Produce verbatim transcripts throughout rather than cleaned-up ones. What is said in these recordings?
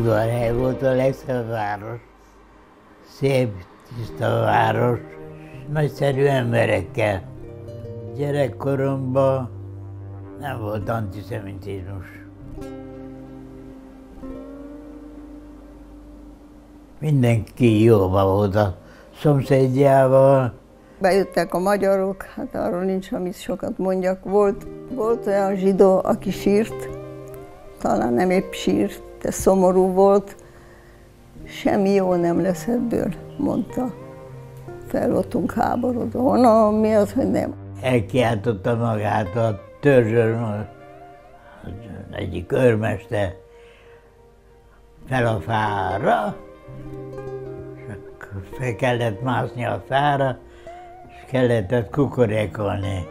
udvarhely volt a legszebb város. Szép, tiszta város, nagyszerű emberekkel. Gyerekkoromban nem volt antiszemitizmus. Mindenki jóba volt a szomszédjával. Bejöttek a magyarok, hát arról nincs, amit sokat mondjak. Volt, volt olyan zsidó, aki sírt, talán nem épp sírt, de szomorú volt. Semmi jó nem lesz ebből, mondta. Fel voltunk háborodva. No, mi az, hogy nem? Elkiáltotta magát a törzsön, egyik őrmester fel a fára, és fel kellett mászni a fára, és kellett kukorékolni.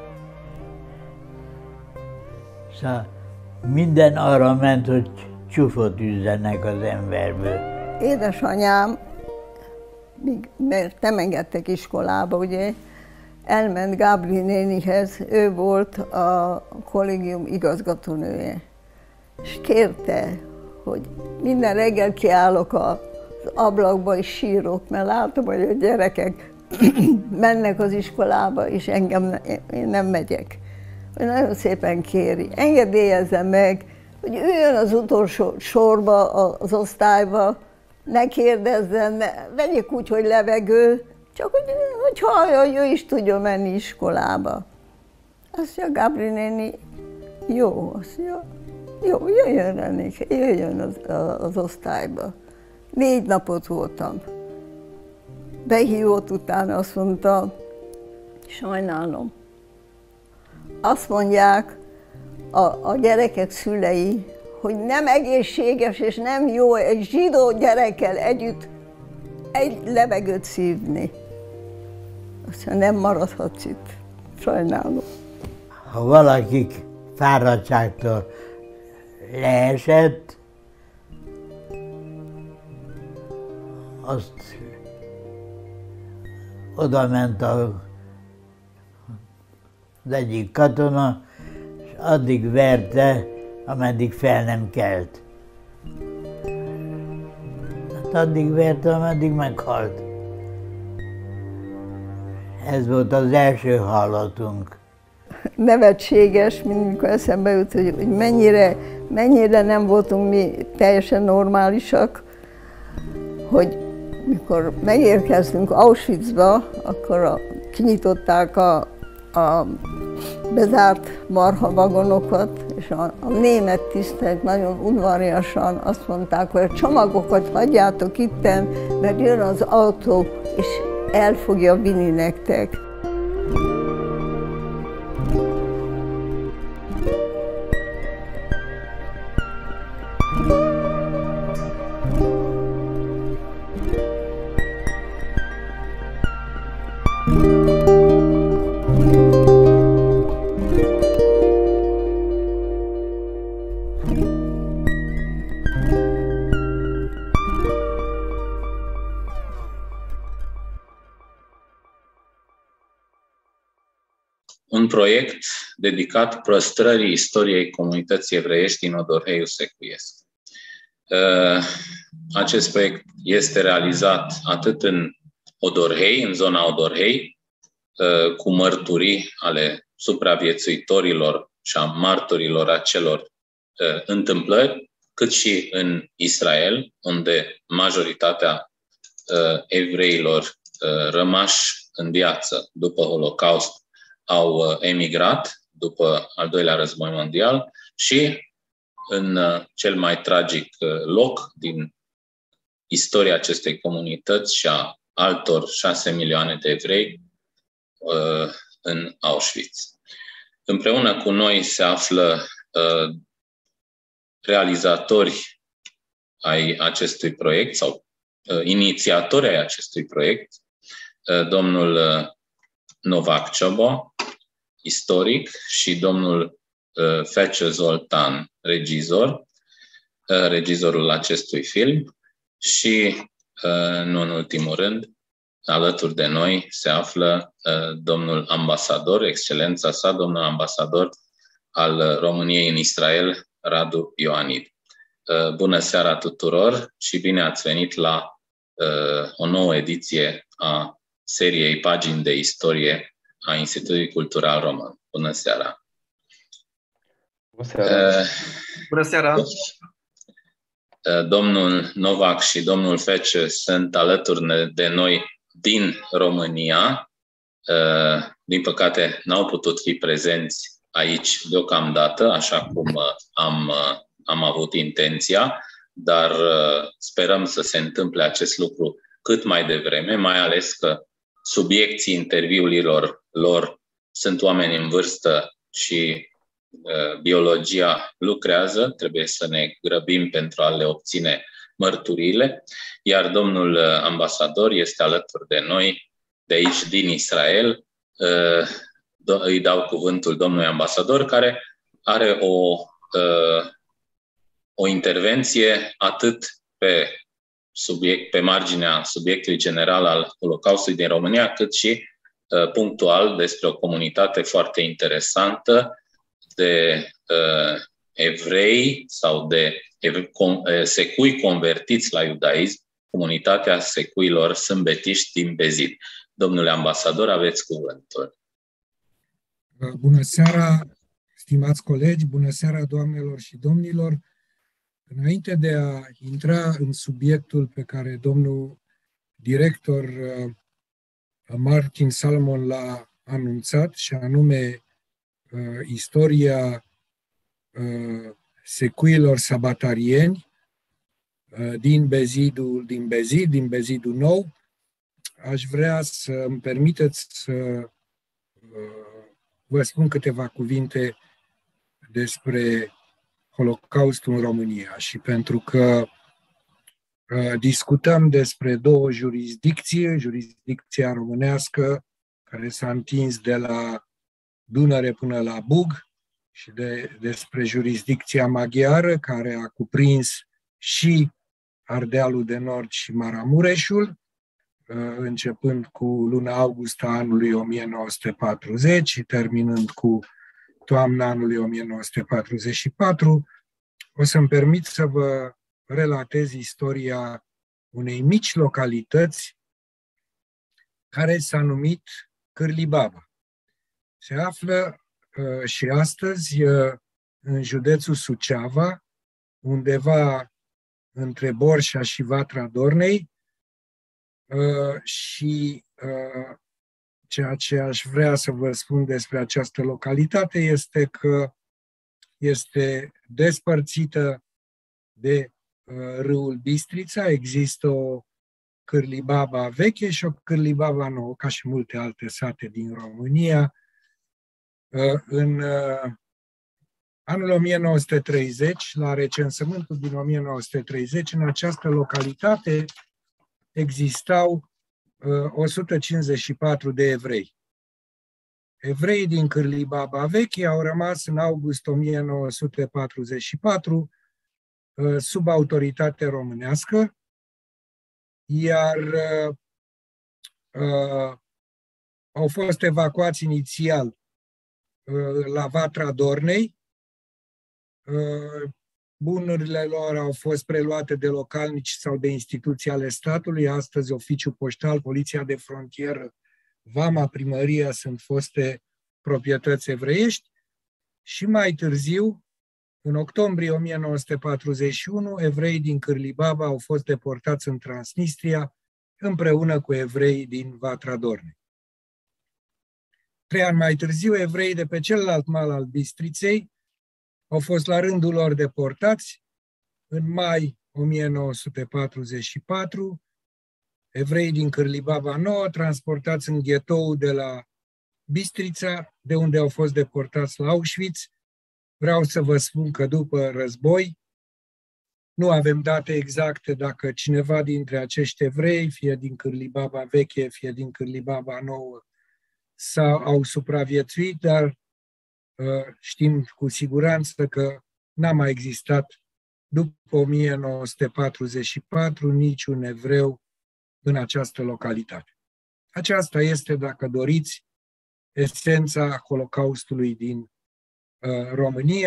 Szóval minden arra ment, hogy csúfot üzzenek az emberből. Édesanyám, mert nem engedtek iskolába, ugye, elment Gábri nénihez, ő volt a kollégium igazgatónője, és kérte, hogy minden reggel kiállok az ablakba és sírok, mert látom, hogy a gyerekek mennek az iskolába, és engem én nem megyek. Hogy nagyon szépen kéri, engedélyezze meg, hogy üljön az utolsó sorba az osztályba, ne kérdezzen, ne, vegyék úgy, hogy levegő, csak hogy, hogy hallja, hogy ő is tudja menni iskolába. Azt mondja, Gábri néni, jó, azt mondja, jó, jöjjön Renéke, jöjjön az, az osztályba. Négy napot voltam. Behívott utána, azt mondta, sajnálom. Azt mondják a, a gyerekek szülei, hogy nem egészséges és nem jó egy zsidó gyerekkel együtt egy levegőt szívni. Azt mondja, nem maradhatsz itt. Sajnálom. Ha valakik fáradtságtól leesett, azt oda ment a, az egyik katona, és addig verte, ameddig fel nem kelt. Hát addig verte, ameddig meghalt. Ez volt az első hallatunk. Nevetséges, mikor eszembe jut, hogy, hogy mennyire, mennyire nem voltunk mi teljesen normálisak, hogy mikor megérkeztünk Auschwitzba, akkor a, kinyitották a, a bezárt marhavagonokat, és a, a német tisztek nagyon udvariasan azt mondták, hogy a csomagokat hagyjátok itten, mert jön az autó, és el fogja vinni nektek. Un proiect dedicat păstrării istoriei comunității evreiești din Odorheiul Secuiesc. Acest proiect este realizat atât în Odorhei, în zona Odorhei, cu mărturii ale supraviețuitorilor și a martorilor acelor întâmplări, cât și în Israel, unde majoritatea evreilor rămași în viață după Holocaust au emigrat după al doilea război mondial și în cel mai tragic loc din istoria acestei comunități și a altor șase milioane de evrei în Auschwitz. Împreună cu noi se află realizatori ai acestui proiect sau inițiatori ai acestui proiect, domnul Novak Ciobo, istoric, și domnul Fece Zoltan, regizor, regizorul acestui film, și, nu în ultimul rând, alături de noi se află domnul ambasador, excelența sa, domnul ambasador al României în Israel, Radu Ioanid. Bună seara tuturor și bine ați venit la o nouă ediție a seriei Pagini de Istorie a Institutului Cultural Român. Bună seara! Bună seara! Bună seara! Domnul Novac și domnul Fece sunt alături de noi din România. Din păcate, n-au putut fi prezenți aici deocamdată, așa cum am, am avut intenția, dar sperăm să se întâmple acest lucru cât mai devreme, mai ales că subiecții interviurilor lor sunt oameni în vârstă și uh, biologia lucrează, trebuie să ne grăbim pentru a le obține mărturiile, iar domnul ambasador este alături de noi de aici, din Israel. Uh, do- îi dau cuvântul domnului ambasador, care are o, uh, o intervenție atât pe subiect, pe marginea subiectului general al Holocaustului din România, cât și uh, punctual despre o comunitate foarte interesantă de uh, evrei sau de ev- con- uh, secui convertiți la iudaism, comunitatea secuilor sâmbetiști din Bezid. Domnule ambasador, aveți cuvântul. Bună seara, stimați colegi, bună seara, doamnelor și domnilor. Înainte de a intra în subiectul pe care domnul director Martin Salomon l-a anunțat, și anume istoria secuilor sabatarieni din Bezidul, din Bezid, din Bezidul Nou, aș vrea să îmi permiteți să vă spun câteva cuvinte despre Holocaustul în România. Și pentru că uh, discutăm despre două jurisdicții, jurisdicția românească care s-a întins de la Dunăre până la Bug și de, despre jurisdicția maghiară care a cuprins și Ardealul de Nord și Maramureșul, uh, începând cu luna august a anului o mie nouă sute patruzeci și terminând cu toamna anului o mie nouă sute patruzeci și patru, o să-mi permit să vă relatez istoria unei mici localități care s-a numit Cârlibaba. Se află uh, și astăzi uh, în județul Suceava, undeva între Borșa și Vatra Dornei, uh, și uh, ceea ce aș vrea să vă spun despre această localitate este că este despărțită de uh, râul Bistrița. Există o Cârlibaba veche și o Cârlibaba nouă, ca și multe alte sate din România. Uh, în uh, anul o mie nouă sute treizeci, la recensământul din o mie nouă sute treizeci, în această localitate existau o sută cincizeci și patru de evrei. Evreii din Cârlibaba veche au rămas în august o mie nouă sute patruzeci și patru sub autoritate românească, iar uh, au fost evacuați inițial uh, la Vatra Dornei. Uh, Bunurile lor au fost preluate de localnici sau de instituții ale statului. Astăzi, Oficiul Poștal, Poliția de Frontieră, Vama, Primăria sunt foste proprietăți evreiești. Și mai târziu, în octombrie o mie nouă sute patruzeci și unu, evreii din Cârlibaba au fost deportați în Transnistria împreună cu evreii din Vatra Dornei. Trei ani mai târziu, evreii de pe celălalt mal al Bistriței au fost la rândul lor deportați. În mai o mie nouă sute patruzeci și patru, evrei din Cârlibaba nouă, transportați în ghetoul de la Bistrița, de unde au fost deportați la Auschwitz. Vreau să vă spun că după război, nu avem date exacte dacă cineva dintre acești evrei, fie din Cârlibaba veche, fie din Cârlibaba nouă, sau au supraviețuit, dar știm cu siguranță că n-a mai existat după o mie nouă sute patruzeci și patru niciun evreu în această localitate. Aceasta este, dacă doriți, esența Holocaustului din uh, România.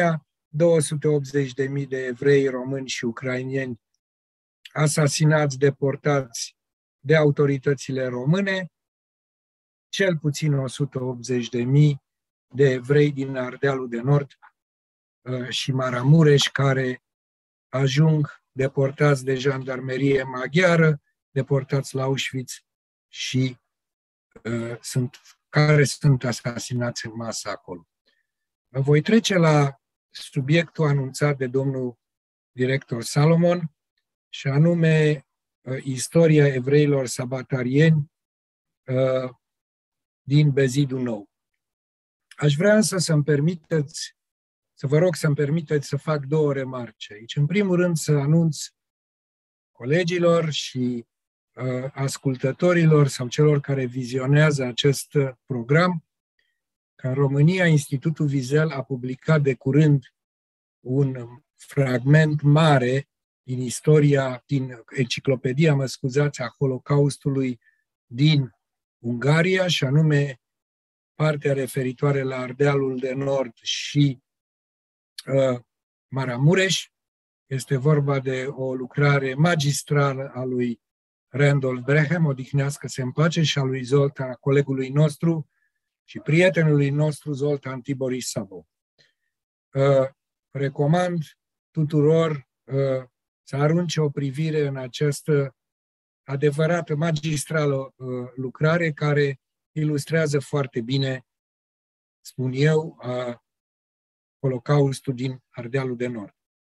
două sute optzeci de mii de evrei, români și ucraineni asasinați, deportați de autoritățile române, cel puțin o sută optzeci de mii de evrei din Ardealul de Nord și Maramureș care ajung deportați de jandarmerie maghiară, deportați la Auschwitz și uh, sunt, care sunt asasinați în masă acolo. Voi trece la subiectul anunțat de domnul director Salomon, și anume uh, istoria evreilor sabatarieni uh, din Bezidul Nou. Aș vrea însă să-mi permiteți, să vă rog să-mi permiteți să fac două remarce aici. În primul rând să anunț colegilor și uh, ascultătorilor sau celor care vizionează acest program că în România Institutul Wiesel a publicat de curând un fragment mare din istoria, din enciclopedia, mă scuzați, a Holocaustului din Ungaria, și anume partea referitoare la Ardealul de Nord și uh, Maramureș. Este vorba de o lucrare magistrală a lui Randolph Brehem, odihnească-se în pace, și a lui Zoltan, colegului nostru și prietenului nostru Zoltan Tiboris Sabo. Uh, recomand tuturor uh, să arunce o privire în această adevărată magistrală uh, lucrare care ilustrează foarte bine, spun eu, uh, Holocaustul din Ardealul de Nord.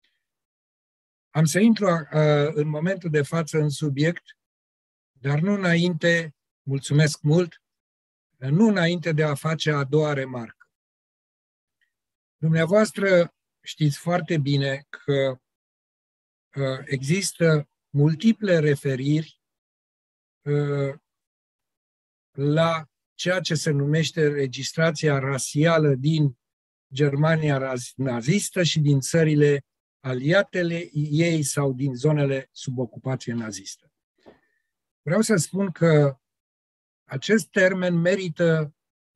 Am să intru uh, în momentul de față în subiect, dar nu înainte, mulțumesc mult, nu înainte de a face a doua remarcă. Dumneavoastră știți foarte bine că uh, există multiple referiri uh, la ceea ce se numește registrația rasială din Germania nazistă și din țările aliatele ei sau din zonele sub ocupație nazistă. Vreau să spun că acest termen merită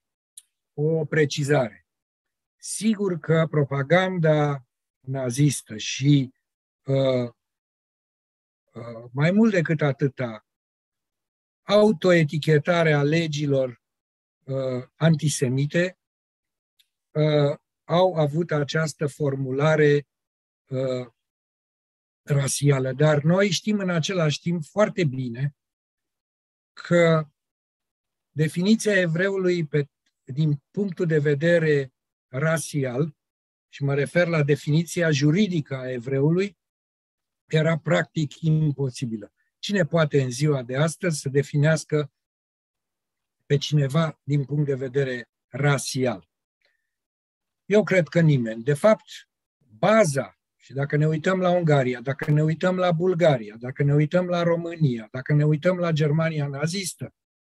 o precizare. Sigur că propaganda nazistă și uh, uh, mai mult decât atâta, autoetichetarea legilor uh, antisemite uh, au avut această formulare uh, rasială. Dar noi știm în același timp foarte bine că definiția evreului pe, din punctul de vedere rasial, și mă refer la definiția juridică a evreului, era practic imposibilă. Cine poate în ziua de astăzi să definească pe cineva din punct de vedere rasial? Eu cred că nimeni. De fapt, baza, și dacă ne uităm la Ungaria, dacă ne uităm la Bulgaria, dacă ne uităm la România, dacă ne uităm la Germania nazistă,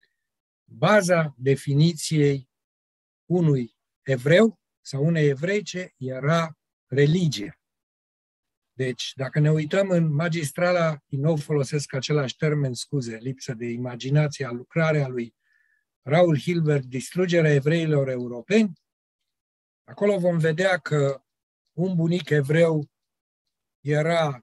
baza definiției unui evreu sau unei evreice era religia. Deci, dacă ne uităm în magistrala, din nou folosesc același termen, scuze, lipsă de imaginație, a lucrarea lui Raul Hilbert, Distrugerea evreilor europeni, acolo vom vedea că un bunic evreu era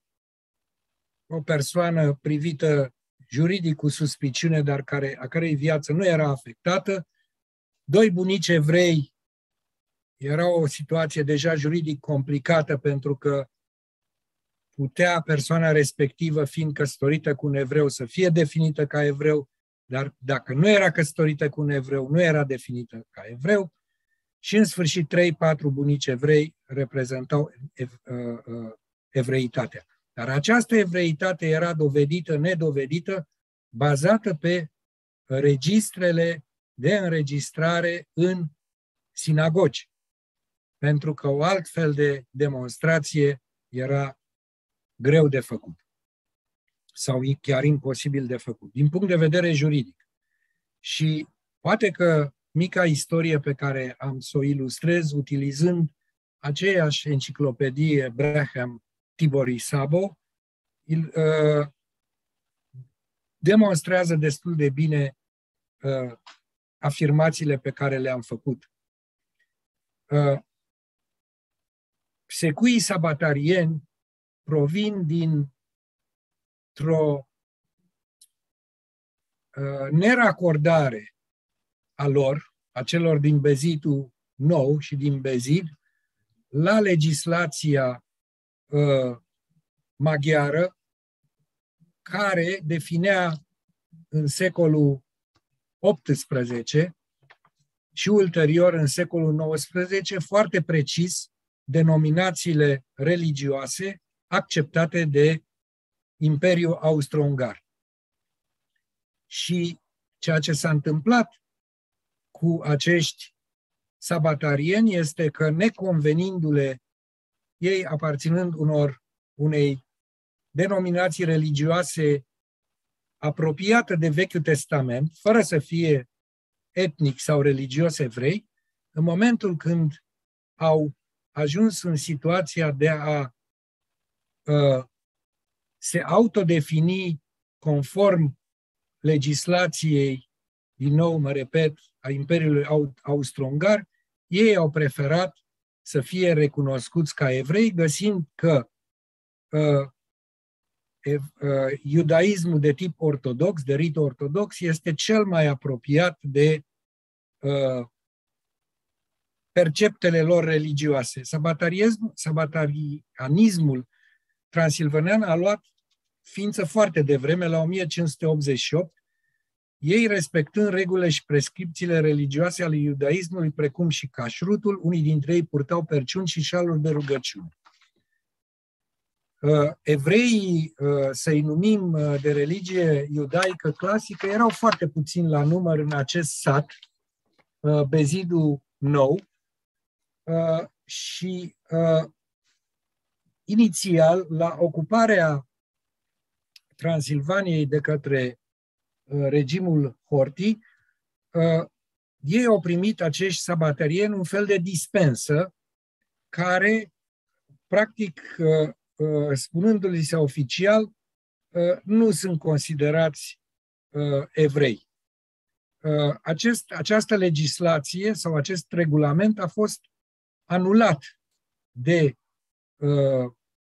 o persoană privită juridic cu suspiciune, dar care, a cărei viață nu era afectată. Doi bunici evrei era o situație deja juridic complicată, pentru că putea persoana respectivă, fiind căsătorită cu un evreu, să fie definită ca evreu, dar dacă nu era căsătorită cu un evreu, nu era definită ca evreu. Și în sfârșit, trei patru bunici evrei reprezentau evreitatea. Dar această evreitate era dovedită, nedovedită, bazată pe registrele de înregistrare în sinagogi. Pentru că o altfel de demonstrație era greu de făcut sau chiar imposibil de făcut, din punct de vedere juridic. Și poate că mica istorie pe care am să o ilustrez utilizând aceeași enciclopedie Brehem Tiboris Sabo uh, demonstrează destul de bine uh, afirmațiile pe care le-am făcut. Uh, secuii sabatarieni provin dintr-o uh, neracordare a lor, a celor din Bezidul nou și din Bezid, la legislația uh, maghiară, care definea în secolul optsprezece și ulterior în secolul nouăsprezece foarte precis denominațiile religioase acceptate de Imperiul Austro-Ungar. Și ceea ce s-a întâmplat cu acești sabatarieni este că, neconvenindu-le, ei aparținând unor, unei denominații religioase apropiată de Vechiul Testament, fără să fie etnic sau religios evrei, în momentul când au ajuns în situația de a uh, se autodefini conform legislației, din nou mă repet, a Imperiului Austro-Ungar, ei au preferat să fie recunoscuți ca evrei, găsind că uh, uh, iudaismul de tip ortodox, de rit ortodox, este cel mai apropiat de uh, perceptele lor religioase. Sabatarianismul transilvanean a luat ființă foarte devreme, la o mie cinci sute optzeci și opt, ei respectând regulile și prescripțiile religioase ale iudaismului, precum și cașrutul, unii dintre ei purtau perciuni și șaluri de rugăciune. Evreii, să-i numim de religie iudaică clasică, erau foarte puțini la număr în acest sat, Bezidul nou, și inițial, la ocuparea Transilvaniei de către regimul Horthy, ei au primit acești sabatarieni un fel de dispensă care, practic, spunându-li se oficial, nu sunt considerați evrei. Acest, această legislație sau acest regulament a fost anulat de uh,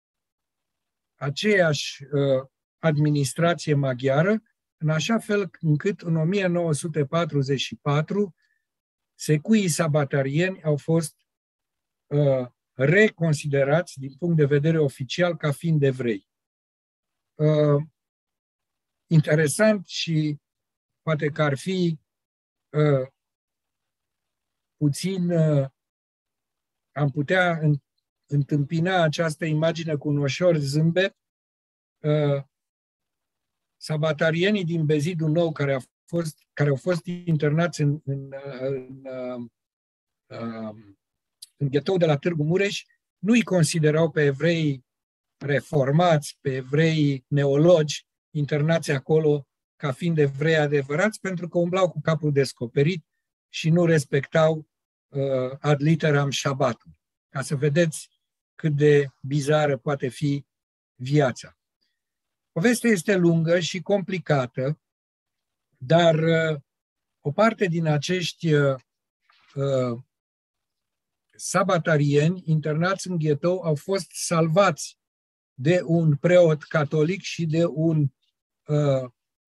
aceeași uh, administrație maghiară, în așa fel încât în o mie nouă sute patruzeci și patru secuii sabatarieni au fost uh, reconsiderați din punct de vedere oficial ca fiind evrei. Uh, interesant și poate că ar fi uh, puțin, uh, am putea întâmpina această imagine cu un ușor zâmbet. Uh, sabatarienii din Bezidul nou, care, a fost, care au fost internați în, în, în, în, în ghetou de la Târgu Mureș, nu îi considerau pe evrei reformați, pe evrei neologi, internați acolo ca fiind evrei adevărați, pentru că umblau cu capul descoperit și nu respectau uh, ad literam șabatul. Ca să vedeți cât de bizară poate fi viața. Povestea este lungă și complicată, dar uh, o parte din acești uh, uh, sabatarieni internați în ghetou au fost salvați de un preot catolic și de un uh,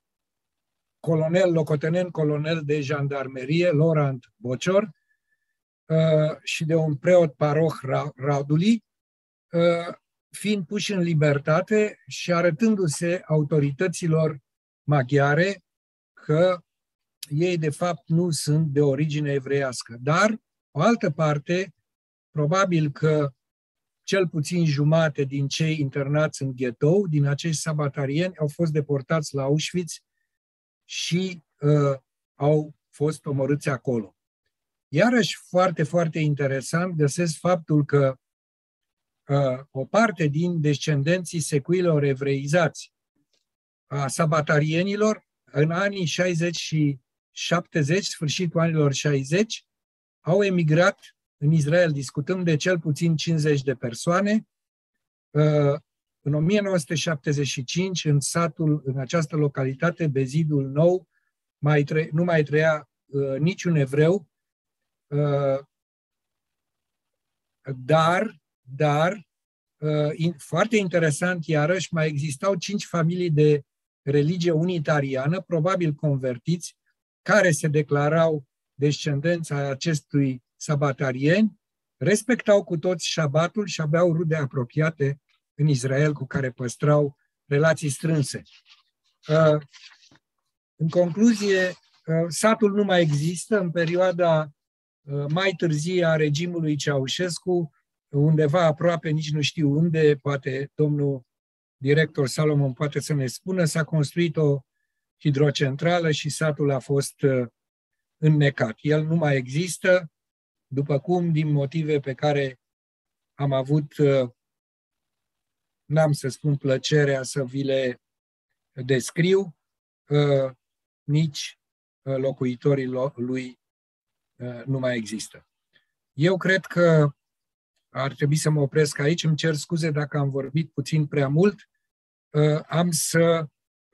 colonel, locotenent colonel de jandarmerie, Laurent Bocior, uh, și de un preot paroh Raduli, uh, fiind puși în libertate și arătându-se autorităților maghiare că ei de fapt nu sunt de origine evreiască. Dar, o altă parte, probabil că cel puțin jumate din cei internați în ghetou, din acești sabatarieni, au fost deportați la Auschwitz și uh, au fost omorâți acolo. Iarăși, foarte, foarte interesant, găsesc faptul că uh, o parte din descendenții secuilor evreizați a sabatarienilor, în anii șaizeci și șaptezeci, sfârșitul anilor șaizeci, au emigrat în Israel. Discutăm de cel puțin cincizeci de persoane. Uh, În o mie nouă sute șaptezeci și cinci, în satul, în această localitate, Bezidul nou, mai tre- nu mai trăia uh, niciun evreu, uh, dar dar foarte interesant, iarăși, mai existau cinci familii de religie unitariană, probabil convertiți, care se declarau descendența acestui sabatarieni, respectau cu toți șabatul și aveau rude apropiate în Israel cu care păstrau relații strânse. În concluzie, satul nu mai există. În perioada mai târzie a regimului Ceaușescu, undeva aproape, nici nu știu unde, poate domnul director Salomon poate să ne spună, s-a construit o hidrocentrală și satul a fost înnecat. El nu mai există, după cum, din motive pe care am avut, n-am să spun plăcerea să vi le descriu, nici locuitorii lui nu mai există. Eu cred că ar trebui să mă opresc aici. Îmi cer scuze dacă am vorbit puțin prea mult. Am să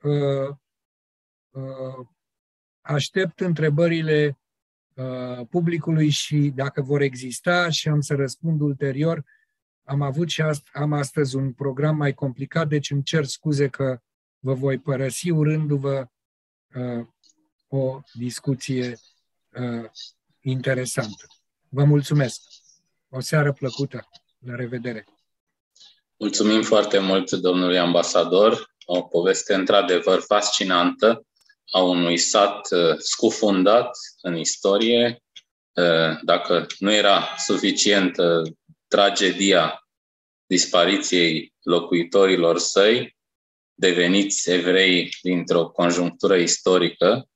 aștept întrebările publicului și dacă vor exista și am să răspund ulterior. Am avut și ast- am astăzi un program mai complicat, deci îmi cer scuze că vă voi părăsi urându-vă uh, o discuție uh, interesantă. Vă mulțumesc. O seară plăcută. La revedere. Mulțumim foarte mult, domnului ambasador. O poveste într-adevăr fascinantă a unui sat scufundat în istorie. Dacă nu era suficientă tragedia dispariției locuitorilor săi, deveniți evrei dintr-o conjunctură istorică,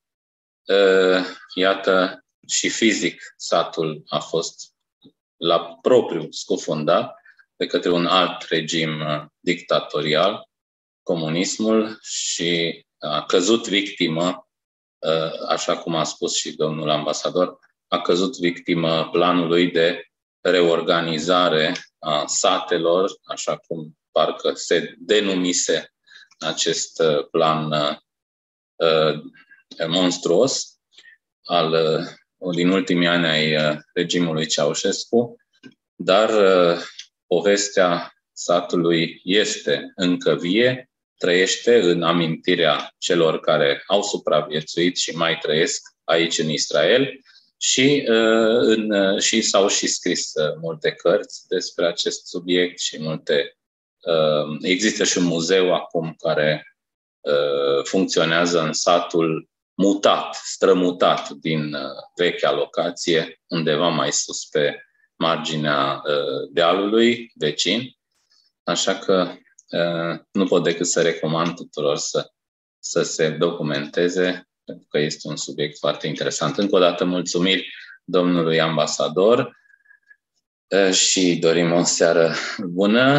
iată, și fizic satul a fost la propriu scufundat de către un alt regim dictatorial, comunismul, și a căzut victimă, așa cum a spus și domnul ambasador, a căzut victimă planului de reorganizare a satelor, așa cum parcă se denumise acest plan uh, monstruos al, uh, din ultimii ani ai uh, regimului Ceaușescu, dar uh, povestea satului este încă vie, trăiește în amintirea celor care au supraviețuit și mai trăiesc aici în Israel și, uh, în, uh, și s-au și scris uh, multe cărți despre acest subiect și multe. Uh, există și un muzeu acum care uh, funcționează în satul mutat, strămutat din uh, vechea locație, undeva mai sus pe marginea uh, dealului vecin. Așa că uh, nu pot decât să recomand tuturor să, să se documenteze, pentru că este un subiect foarte interesant. Încă o dată mulțumiri domnului ambasador și dorim o seară bună.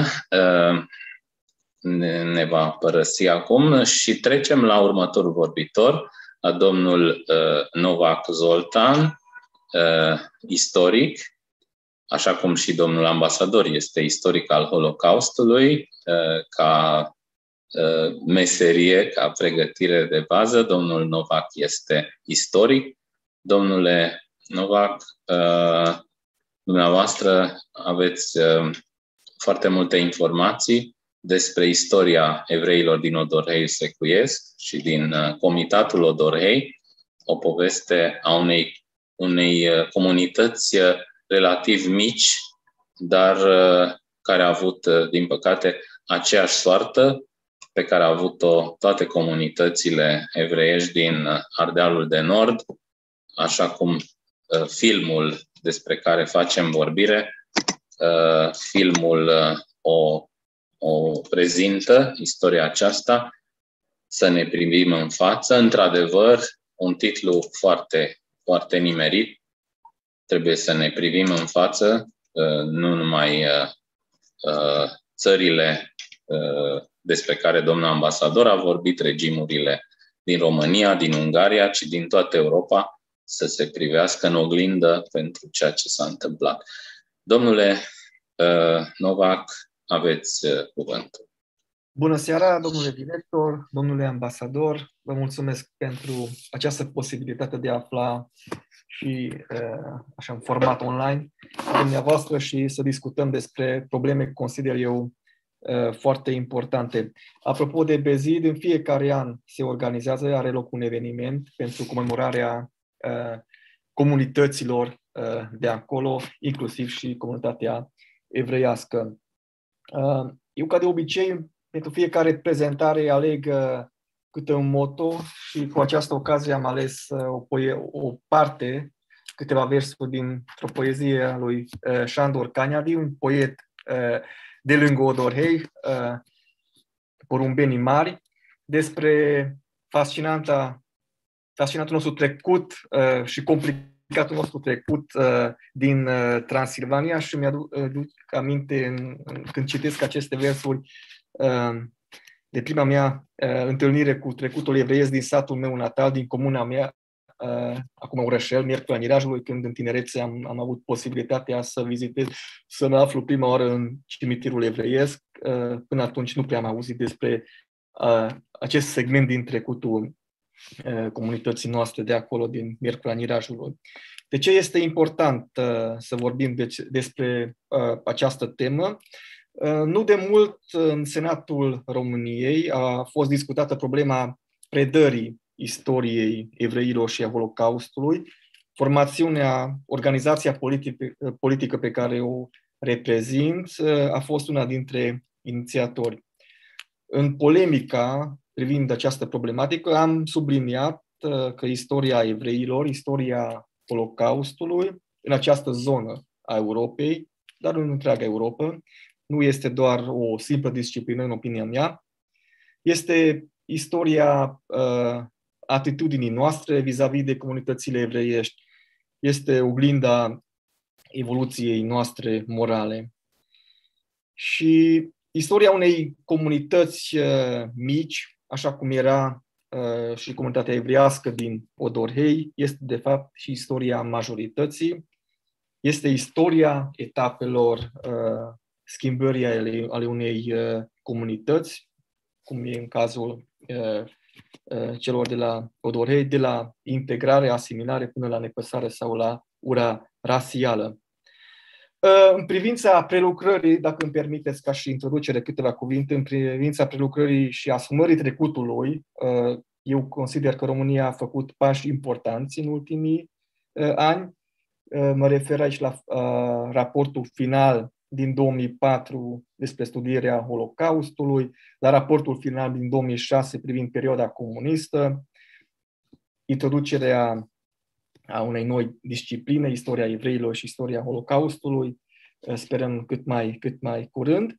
Ne va părăsi acum și trecem la următorul vorbitor, la domnul Novak Zoltan, istoric, așa cum și domnul ambasador este istoric al Holocaustului, ca meserie, ca pregătire de bază. Domnul Novak este istoric. Domnule Novak, dumneavoastră aveți foarte multe informații despre istoria evreilor din Odorhei Secuiesc și din Comitatul Odorhei, o poveste a unei, unei comunități relativ mici, dar care a avut, din păcate, aceeași soartă pe care a avut-o toate comunitățile evreiești din Ardealul de Nord, așa cum uh, filmul despre care facem vorbire, uh, filmul uh, o, o prezintă, istoria aceasta, Să ne privim în față. Într-adevăr, un titlu foarte, foarte nimerit. Trebuie să ne privim în față, uh, nu numai uh, uh, țările uh, despre care domnul ambasador a vorbit, regimurile din România, din Ungaria, ci din toată Europa, să se privească în oglindă pentru ceea ce s-a întâmplat. Domnule uh, Novak, aveți uh, cuvântul. Bună seara, domnule director, domnule ambasador. Vă mulțumesc pentru această posibilitate de a afla și așa în format online cu dumneavoastră și să discutăm despre probleme, consider eu, foarte importante. Apropo de Bezid, în fiecare an se organizează, are loc un eveniment pentru comemorarea comunităților de acolo, inclusiv și comunitatea evreiască. Eu, ca de obicei, pentru fiecare prezentare aleg câte un motto și cu această ocazie am ales o, poe- o parte, câteva versuri dintr-o poezie a lui Sándor Kányadi, un poet de lângă Odorhei, Porumbenii Mari, despre fascinanta, fascinantul nostru trecut și complicatul nostru trecut din Transilvania și mi-aduc aminte în, când citesc aceste versuri de prima mea întâlnire cu trecutul evreiesc din satul meu natal, din comuna mea, acum Orășel, Miercurea Mirajului, când în tinerețe am, am avut posibilitatea să vizitez, să mă aflu prima oară în cimitirul evreiesc. Până atunci nu prea am auzit despre acest segment din trecutul comunității noastre de acolo, din Miercurea Mirajului. De ce este important să vorbim de, despre această temă? Nu de mult în Senatul României a fost discutată problema predării istoriei evreilor și a Holocaustului. Formațiunea, organizația politică, politică pe care o reprezint a fost una dintre inițiatori. În polemica privind această problematică am subliniat că istoria evreilor, istoria Holocaustului în această zonă a Europei, dar în întreaga Europa, nu este doar o simplă disciplină, în opinia mea, este istoria uh, atitudinii noastre vis-a-vis de comunitățile evreiești, este oglinda evoluției noastre morale. Și istoria unei comunități uh, mici, așa cum era uh, și comunitatea evreiască din Odorhei, este de fapt și istoria majorității, este istoria etapelor uh, schimbării ale, ale unei uh, comunități, cum e în cazul uh, uh, celor de la Odorhei, de la integrare, asimilare până la nepăsare sau la ura rasială. Uh, în privința prelucrării, dacă îmi permiteți ca și introducere câteva cuvinte, în privința prelucrării și asumării trecutului, uh, eu consider că România a făcut pași importanți în ultimii uh, ani. Uh, mă refer aici la uh, raportul final din două mii patru despre studierea Holocaustului, la raportul final din două mii șase privind perioada comunistă, introducerea a unei noi discipline, istoria evreilor și istoria Holocaustului, sperăm cât mai, cât mai curând.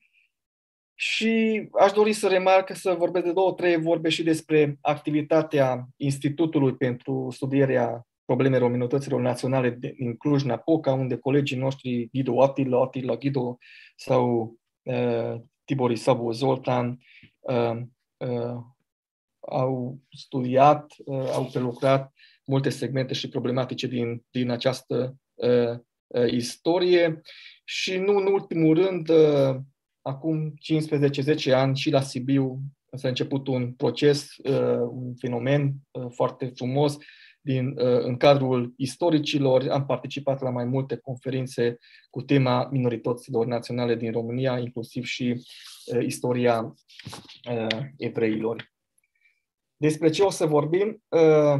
Și aș dori să remarc, să vorbesc de două, trei vorbe și despre activitatea Institutului pentru studierea problemelor minorităților naționale din Cluj-Napoca, unde colegii noștri Guido Attila, Attila Guido sau uh, Tibori Sabu Zoltan uh, uh, au studiat, uh, au prelucrat multe segmente și problematice din, din această uh, uh, istorie și nu în ultimul rând, uh, acum cincisprezece zece ani și la Sibiu s-a început un proces, uh, un fenomen uh, foarte frumos din, uh, în cadrul istoricilor. Am participat la mai multe conferințe cu tema minorităților naționale din România, inclusiv și uh, istoria uh, evreilor. Despre ce o să vorbim uh,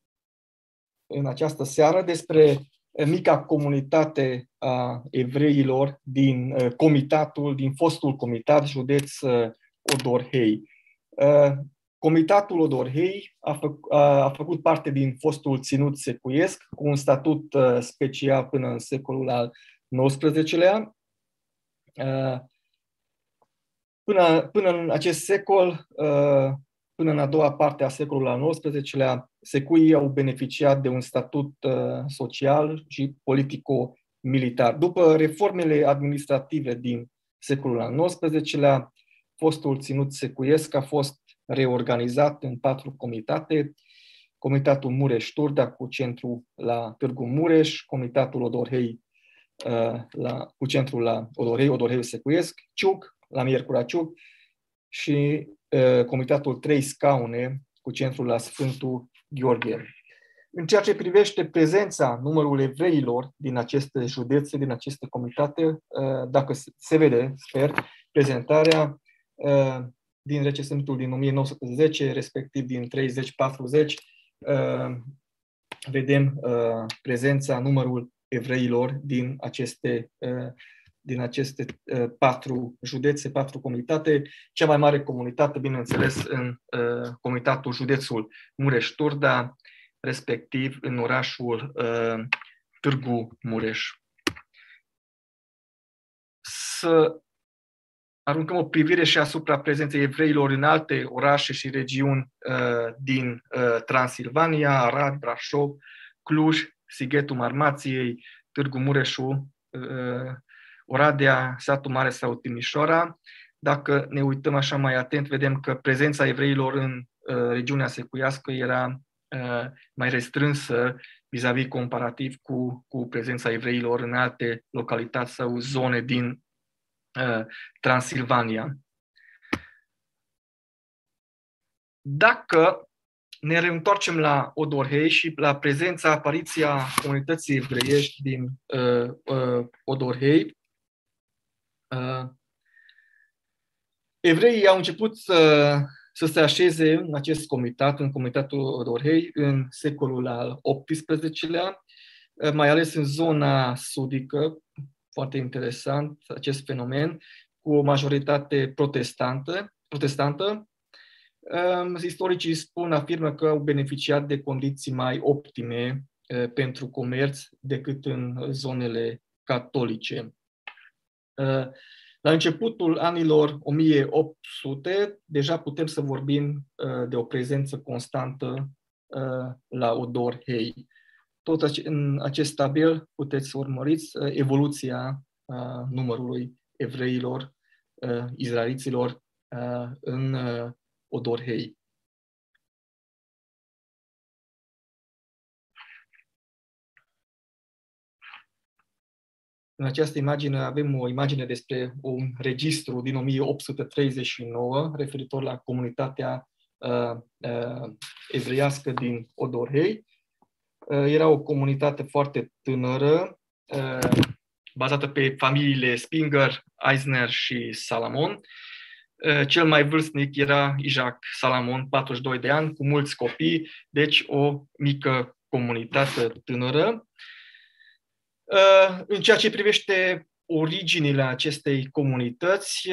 în această seară? Despre mica comunitate a evreilor din uh, comitatul, din fostul comitat județ uh, Odorhei. Uh, comitatul Odorhei a, fă, a, a făcut parte din fostul ținut secuiesc, cu un statut uh, special până în secolul al nouăsprezecelea. Uh, până, până în acest secol, uh, până în a doua parte a secolului al nouăsprezecelea, secuii au beneficiat de un statut uh, social și politico-militar. După reformele administrative din secolul al nouăsprezecelea, fostul ținut secuiesc a fost reorganizat în patru comitate: Comitatul Mureș-Turda cu centru la Târgu Mureș, Comitatul Odorhei uh, la, cu centru la Odorhei, Odorhei Secuiesc, Ciuc, la Miercurea Ciuc, și uh, Comitatul Trei Scaune cu centrul la Sfântul Gheorghe. În ceea ce privește prezența numărul evreilor din aceste județe, din aceste comitate, uh, dacă se vede, sper, prezentarea uh, din recensământul din o mie nouă sute zece, respectiv din treizeci patruzeci, uh, vedem uh, prezența, numărul evreilor din aceste, uh, din aceste uh, patru județe, patru comunitate. Cea mai mare comunitate, bineînțeles, în uh, comitatul județul Mureș-Turda, respectiv în orașul uh, Târgu Mureș. Să aruncăm o privire și asupra prezenței evreilor în alte orașe și regiuni uh, din uh, Transilvania, Arad, Brașov, Cluj, Sighetul Marmației, Târgu Mureșu, uh, Oradea, Satul Mare sau Timișoara. Dacă ne uităm așa mai atent, vedem că prezența evreilor în uh, regiunea secuiască era uh, mai restrânsă vis-a-vis comparativ cu, cu prezența evreilor în alte localități sau zone din Transilvania. Dacă ne reîntoarcem la Odorhei și la prezența, apariția comunității evreiești din uh, uh, Odorhei, uh, evreii au început să, să se așeze în acest comitat, în comitatul Odorhei, în secolul al optsprezecelea, uh, mai ales în zona sudică. Foarte interesant acest fenomen, cu o majoritate protestantă. protestantă. Istoricii spun, afirmă că au beneficiat de condiții mai optime pentru comerț decât în zonele catolice. La începutul anilor o mie opt sute, deja putem să vorbim de o prezență constantă la Odorhei. Tot în acest tabel puteți să urmăriți evoluția numărului evreilor, izraeliților în Odorhei. În această imagine avem o imagine despre un registru din o mie opt sute treizeci și nouă referitor la comunitatea evreiască din Odorhei. Era o comunitate foarte tânără, bazată pe familiile Spinger, Eisner și Salamon. Cel mai vârstnic era Isaac Salamon, patruzeci și doi de ani, cu mulți copii, deci o mică comunitate tânără. În ceea ce privește originile acestei comunități,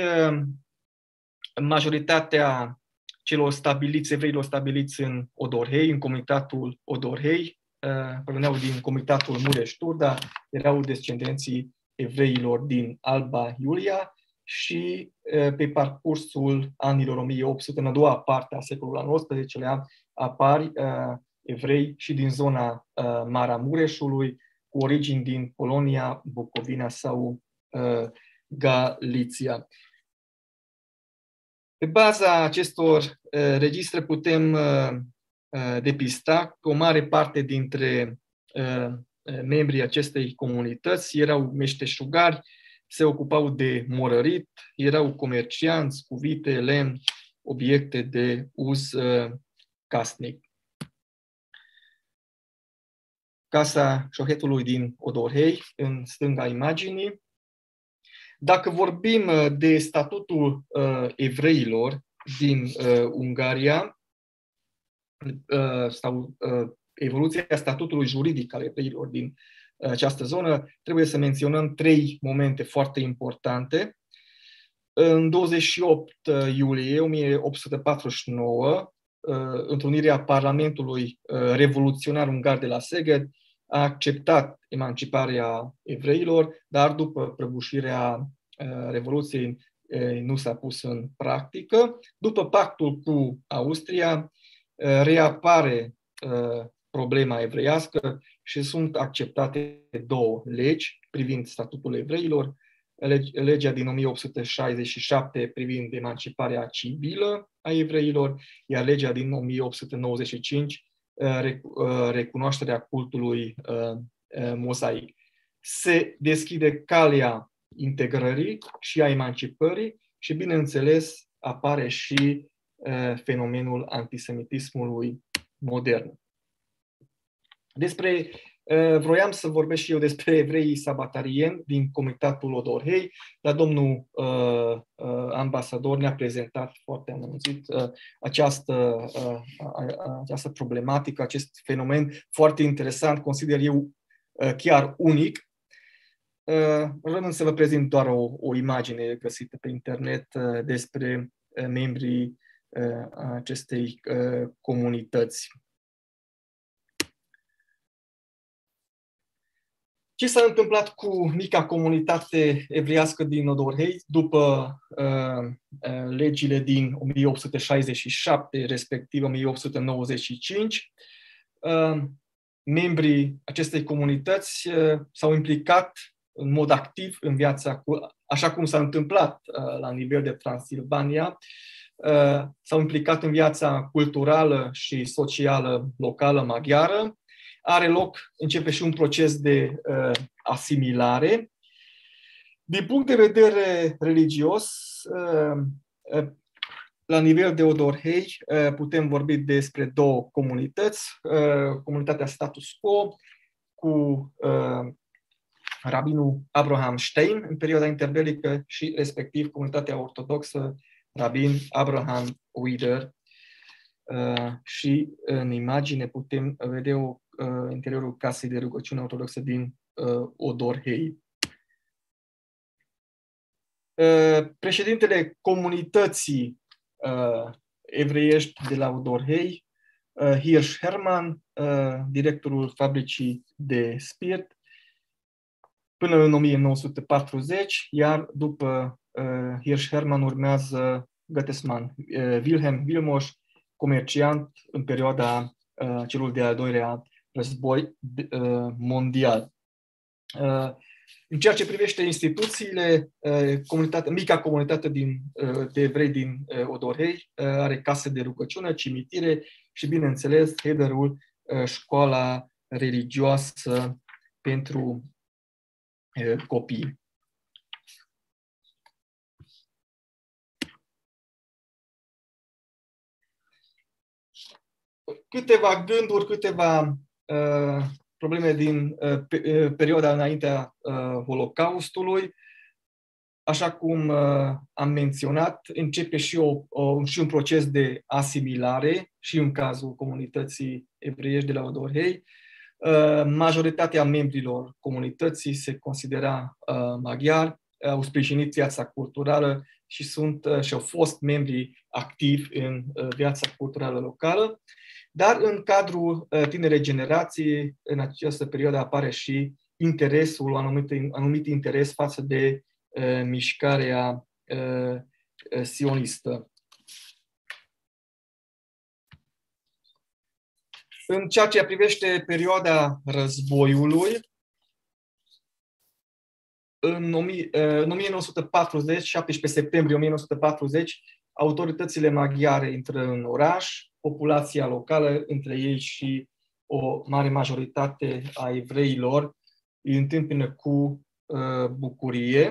majoritatea celor stabiliți, evreilor stabiliți în Odorhei, în comitatul Odorhei, proveneau din comitatul Mureș-Turda, erau descendenții evreilor din Alba Iulia și pe parcursul anilor o mie opt sute, în a doua parte a secolului al nouăsprezecelea, apar evrei și din zona Maramureșului, cu origini din Polonia, Bucovina sau Galiția. Pe baza acestor registre putem depista că o mare parte dintre uh, membrii acestei comunități erau meșteșugari, se ocupau de morărit, erau comercianți cu vite, lemn, obiecte de uz uh, casnic. Casa șohetului din Odorhei, în stânga imaginii. Dacă vorbim de statutul uh, evreilor din uh, Ungaria, sau evoluția statutului juridic al evreilor din această zonă, trebuie să menționăm trei momente foarte importante. În douăzeci și opt iulie o mie opt sute patruzeci și nouă, întrunirea Parlamentului Revoluționar Ungar de la Szeged a acceptat emanciparea evreilor, dar după prăbușirea Revoluției nu s-a pus în practică. După pactul cu Austria, reapare uh, problema evreiască și sunt acceptate două legi privind statutul evreilor. Legea din o mie opt sute șaizeci și șapte privind emanciparea civilă a evreilor, iar legea din o mie opt sute nouăzeci și cinci uh, uh, recunoașterea cultului uh, uh, mozaic. Se deschide calea integrării și a emancipării și, bineînțeles, apare și fenomenul antisemitismului modern. Despre, vroiam să vorbesc și eu despre evreii sabatarieni din comunitatul Odorhei, dar domnul uh, uh, ambasador ne-a prezentat foarte amănunțit uh, această, uh, uh, această problematică, acest fenomen foarte interesant, consider eu uh, chiar unic. Uh, Vreau să vă prezint doar o, o imagine găsită pe internet uh, despre uh, membrii uh, acestei uh, comunități. Ce s-a întâmplat cu mica comunitate evreiască din Odorhei după uh, uh, legile din o mie opt sute șaizeci și șapte, respectiv o mie opt sute nouăzeci și cinci? Uh, membrii acestei comunități uh, s-au implicat în mod activ în viața, așa cum s-a întâmplat uh, la nivel de Transilvania, uh, s-au implicat în viața culturală și socială locală maghiară. Are loc, începe și un proces de uh, asimilare. Din punct de vedere religios, uh, uh, la nivel de Odorhei, uh, putem vorbi despre două comunități. Uh, comunitatea status quo cu uh, rabinul Abraham Stein în perioada interbelică și respectiv comunitatea ortodoxă rabin Abraham Wider. Uh, și în imagine putem vedea o Uh, interiorul casei de rugăciune ortodoxă din uh, Odorhei. Uh, președintele comunității uh, evreiești de la Odorhei, uh, Hirsch Hermann, uh, directorul fabricii de spirit, până în o mie nouă sute patruzeci, iar după uh, Hirsch Hermann urmează Gottesman uh, Wilhelm Wilmos, comerciant în perioada uh, celui de-al doilea război uh, mondial. Uh, în ceea ce privește instituțiile, uh, comunitate, mica comunitate din, uh, de evrei din uh, Odorhei uh, are case de rugăciune, cimitire și, bineînțeles, Hederul, uh, școala religioasă pentru uh, copii. Câteva gânduri, câteva Uh, probleme din uh, pe, uh, perioada înaintea uh, Holocaustului. Așa cum uh, am menționat, începe și, o, o, și un proces de asimilare și în cazul comunității evreiești de la Odorhei. Uh, majoritatea membrilor comunității se considera uh, maghiari, au sprijinit viața culturală și, sunt, uh, și au fost membri activi în uh, viața culturală locală. Dar în cadrul uh, tinerei generații, în această perioadă apare și interesul, un anumit, anumit interes față de uh, mișcarea uh, sionistă. În ceea ce privește perioada războiului, în, în o mie nouă sute patruzeci, șaptesprezece septembrie o mie nouă sute patruzeci, autoritățile maghiare intră în oraș, populația locală, între ei și o mare majoritate a evreilor, îi întâmpină cu uh, bucurie.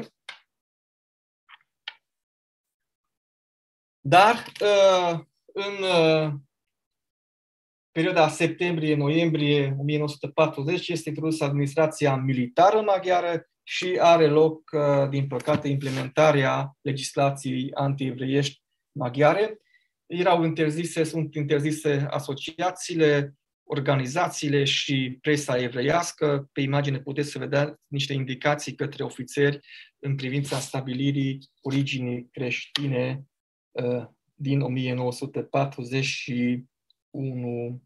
Dar uh, în uh, perioada septembrie-noiembrie o mie nouă sute patruzeci este introdusă administrația militară maghiară și are loc, uh, din păcate, implementarea legislației anti-evreiești maghiare. Erau interzise, sunt interzise asociațiile, organizațiile și presa evreiască. Pe imagine puteți să vedeți niște indicații către ofițeri în privința stabilirii originii creștine uh, din o mie nouă sute patruzeci și unu.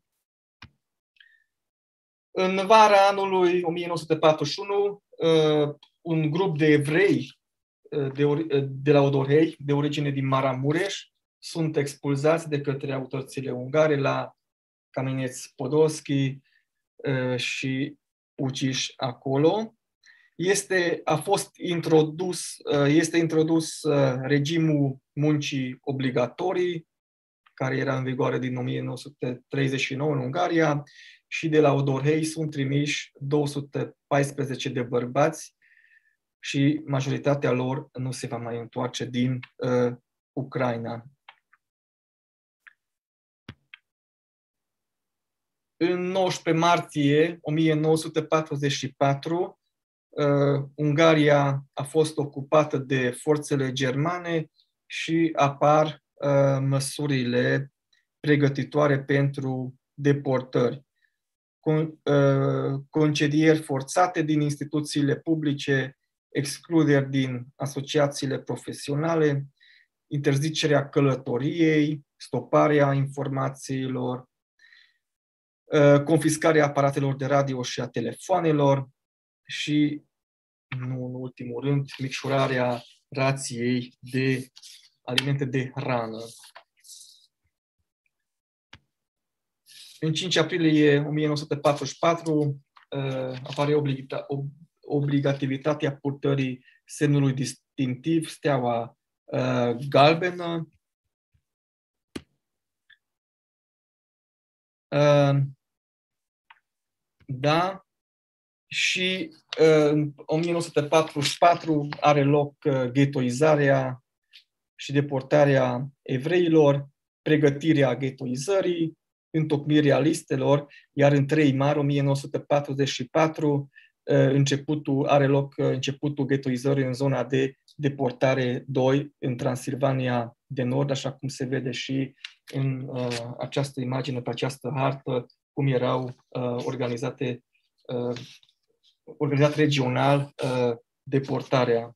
În vara anului o mie nouă sute patruzeci și unu, uh, un grup de evrei uh, de, ori, uh, de la Odorhei, de origine din Maramureș, sunt expulzați de către autoritățile ungare la Kamenets-Podolski uh, și uciși acolo. Este, a fost introdus, uh, este introdus uh, regimul muncii obligatorii, care era în vigoare din o mie nouă sute treizeci și nouă în Ungaria, și de la Odorhei sunt trimiși două sute paisprezece de bărbați și majoritatea lor nu se va mai întoarce din uh, Ucraina. În nouăsprezece martie o mie nouă sute patruzeci și patru, uh, Ungaria a fost ocupată de forțele germane și apar uh, măsurile pregătitoare pentru deportări. Con, uh, concedieri forțate din instituțiile publice, excluderi din asociațiile profesionale, interzicerea călătoriei, stoparea informațiilor, confiscarea aparatelor de radio și a telefoanelor și, nu în ultimul rând, micșorarea rației de alimente de hrană. În cinci aprilie o mie nouă sute patruzeci și patru apare obligativitatea purtării semnului distinctiv, steaua galbenă. Da, și în o mie nouă sute patruzeci și patru are loc ghetoizarea și deportarea evreilor, pregătirea ghetoizării, întocmirea listelor, iar în trei mai o mie nouă sute patruzeci și patru începutul, are loc începutul ghetoizării în zona de deportare doi în Transilvania de Nord, așa cum se vede și în uh, această imagine, pe această hartă, cum erau uh, organizate, uh, organizat regional uh, deportarea.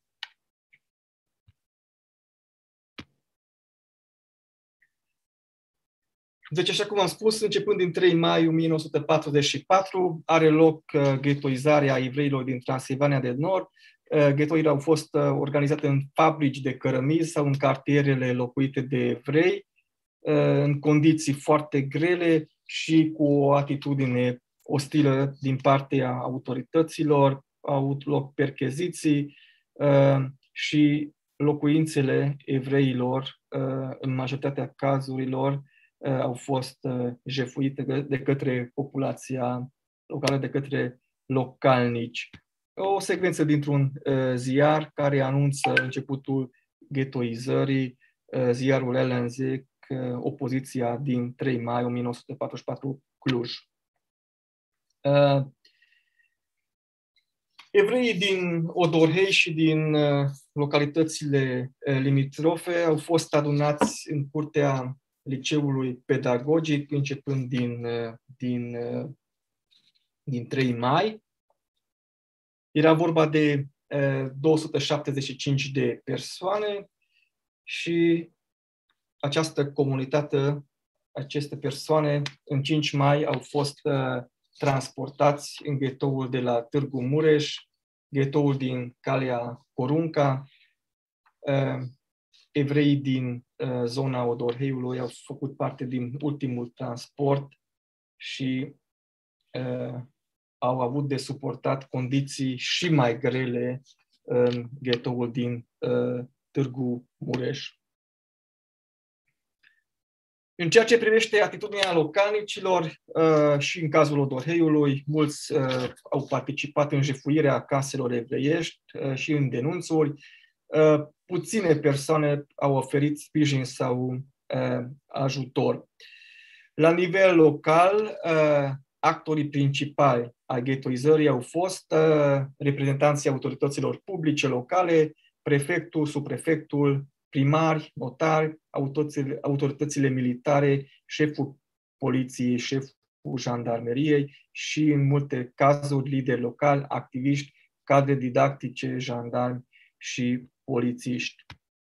Deci, așa cum am spus, începând din trei mai o mie nouă sute patruzeci și patru, are loc uh, ghetoizarea evreilor din Transilvania de Nord. Uh, ghetoile au fost uh, organizate în fabrici de cărămizi sau în cartierele locuite de evrei, în condiții foarte grele și cu o atitudine ostilă din partea autorităților, au avut loc percheziții și locuințele evreilor, în majoritatea cazurilor, au fost jefuite de către populația locală, de către localnici. O secvență dintr-un ziar care anunță începutul ghetoizării, ziarul L N Z, opoziția din trei mai o mie nouă sute patruzeci și patru, Cluj. Uh, evreii din Odorhei și din uh, localitățile uh, limitrofe au fost adunați în curtea liceului pedagogic începând din, uh, din, uh, din trei mai. Era vorba de uh, două sute șaptezeci și cinci de persoane și această comunitate, aceste persoane, în cinci mai au fost uh, transportați în ghetoul de la Târgu Mureș, ghetoul din Calea Corunca. Uh, evreii din uh, zona Odorheiului au făcut parte din ultimul transport și uh, au avut de suportat condiții și mai grele în ghetoul din uh, Târgu Mureș. În ceea ce privește atitudinea localnicilor uh, și în cazul Odorheiului, mulți uh, au participat în jefuirea caselor evreiești uh, și în denunțuri. Uh, puține persoane au oferit sprijin sau uh, ajutor. La nivel local, uh, actorii principali ai ghetoizării au fost uh, reprezentanții autorităților publice locale, prefectul, subprefectul, primari, notari, autoritățile, autoritățile militare, șeful poliției, șeful jandarmeriei și, în multe cazuri, lideri locali, activiști, cadre didactice, jandarmi și polițiști.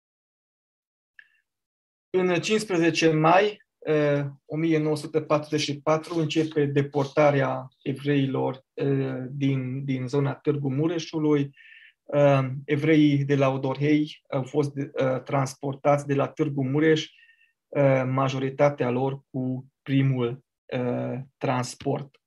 În cincisprezece mai o mie nouă sute patruzeci și patru începe deportarea evreilor din, din zona Târgu Mureșului. Uh, evreii de la Odorhei au fost uh, transportați de la Târgu Mureș, uh, majoritatea lor cu primul uh, transport.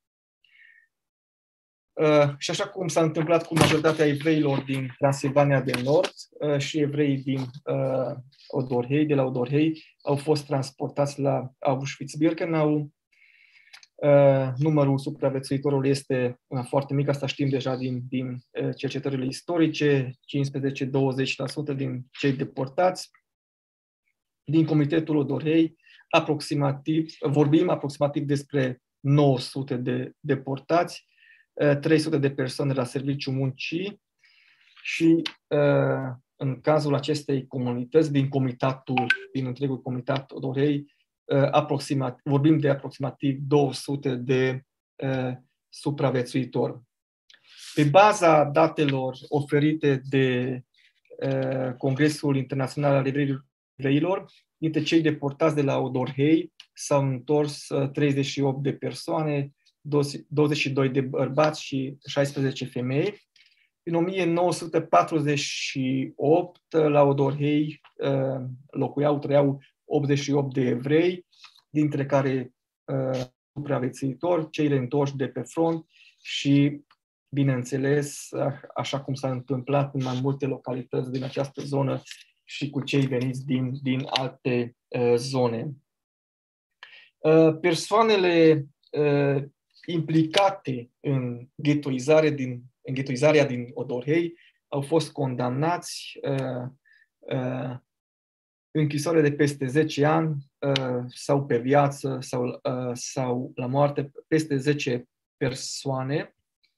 Uh, și așa cum s-a întâmplat cu majoritatea evreilor din Transilvania de Nord, uh, și evreii din uh, Odorhei, de la Odorhei, au fost transportați la Auschwitz-Birkenau. Uh, numărul supraviețuitorilor este uh, foarte mic, asta știm deja din, din uh, cercetările istorice, cincisprezece-douăzeci la sută din cei deportați. din Comitetul Odorhei, aproximativ, vorbim aproximativ despre nouă sute de deportați, trei sute de persoane la serviciu muncii și în cazul acestei comunități, din comitatul, din întregul comitat Odorhei, aproximativ, vorbim de aproximativ două sute de supraviețuitori. Pe baza datelor oferite de Congresul Internațional al Evreilor, dintre cei deportați de la Odorhei s-au întors treizeci și opt de persoane, douăzeci și doi de bărbați și șaisprezece femei. În o mie nouă sute patruzeci și opt la Odorhei locuiau, trăiau optzeci și opt de evrei, dintre care supraviețuitori, cei reîntorși de pe front și, bineînțeles, așa cum s-a întâmplat în mai multe localități din această zonă și cu cei veniți din, din alte uh, zone. Uh, persoanele uh, implicate în ghettoizare din, în ghettoizarea din Odorhei au fost condamnați uh, uh, închisoare de peste zece ani uh, sau pe viață sau, uh, sau la moarte, peste zece persoane.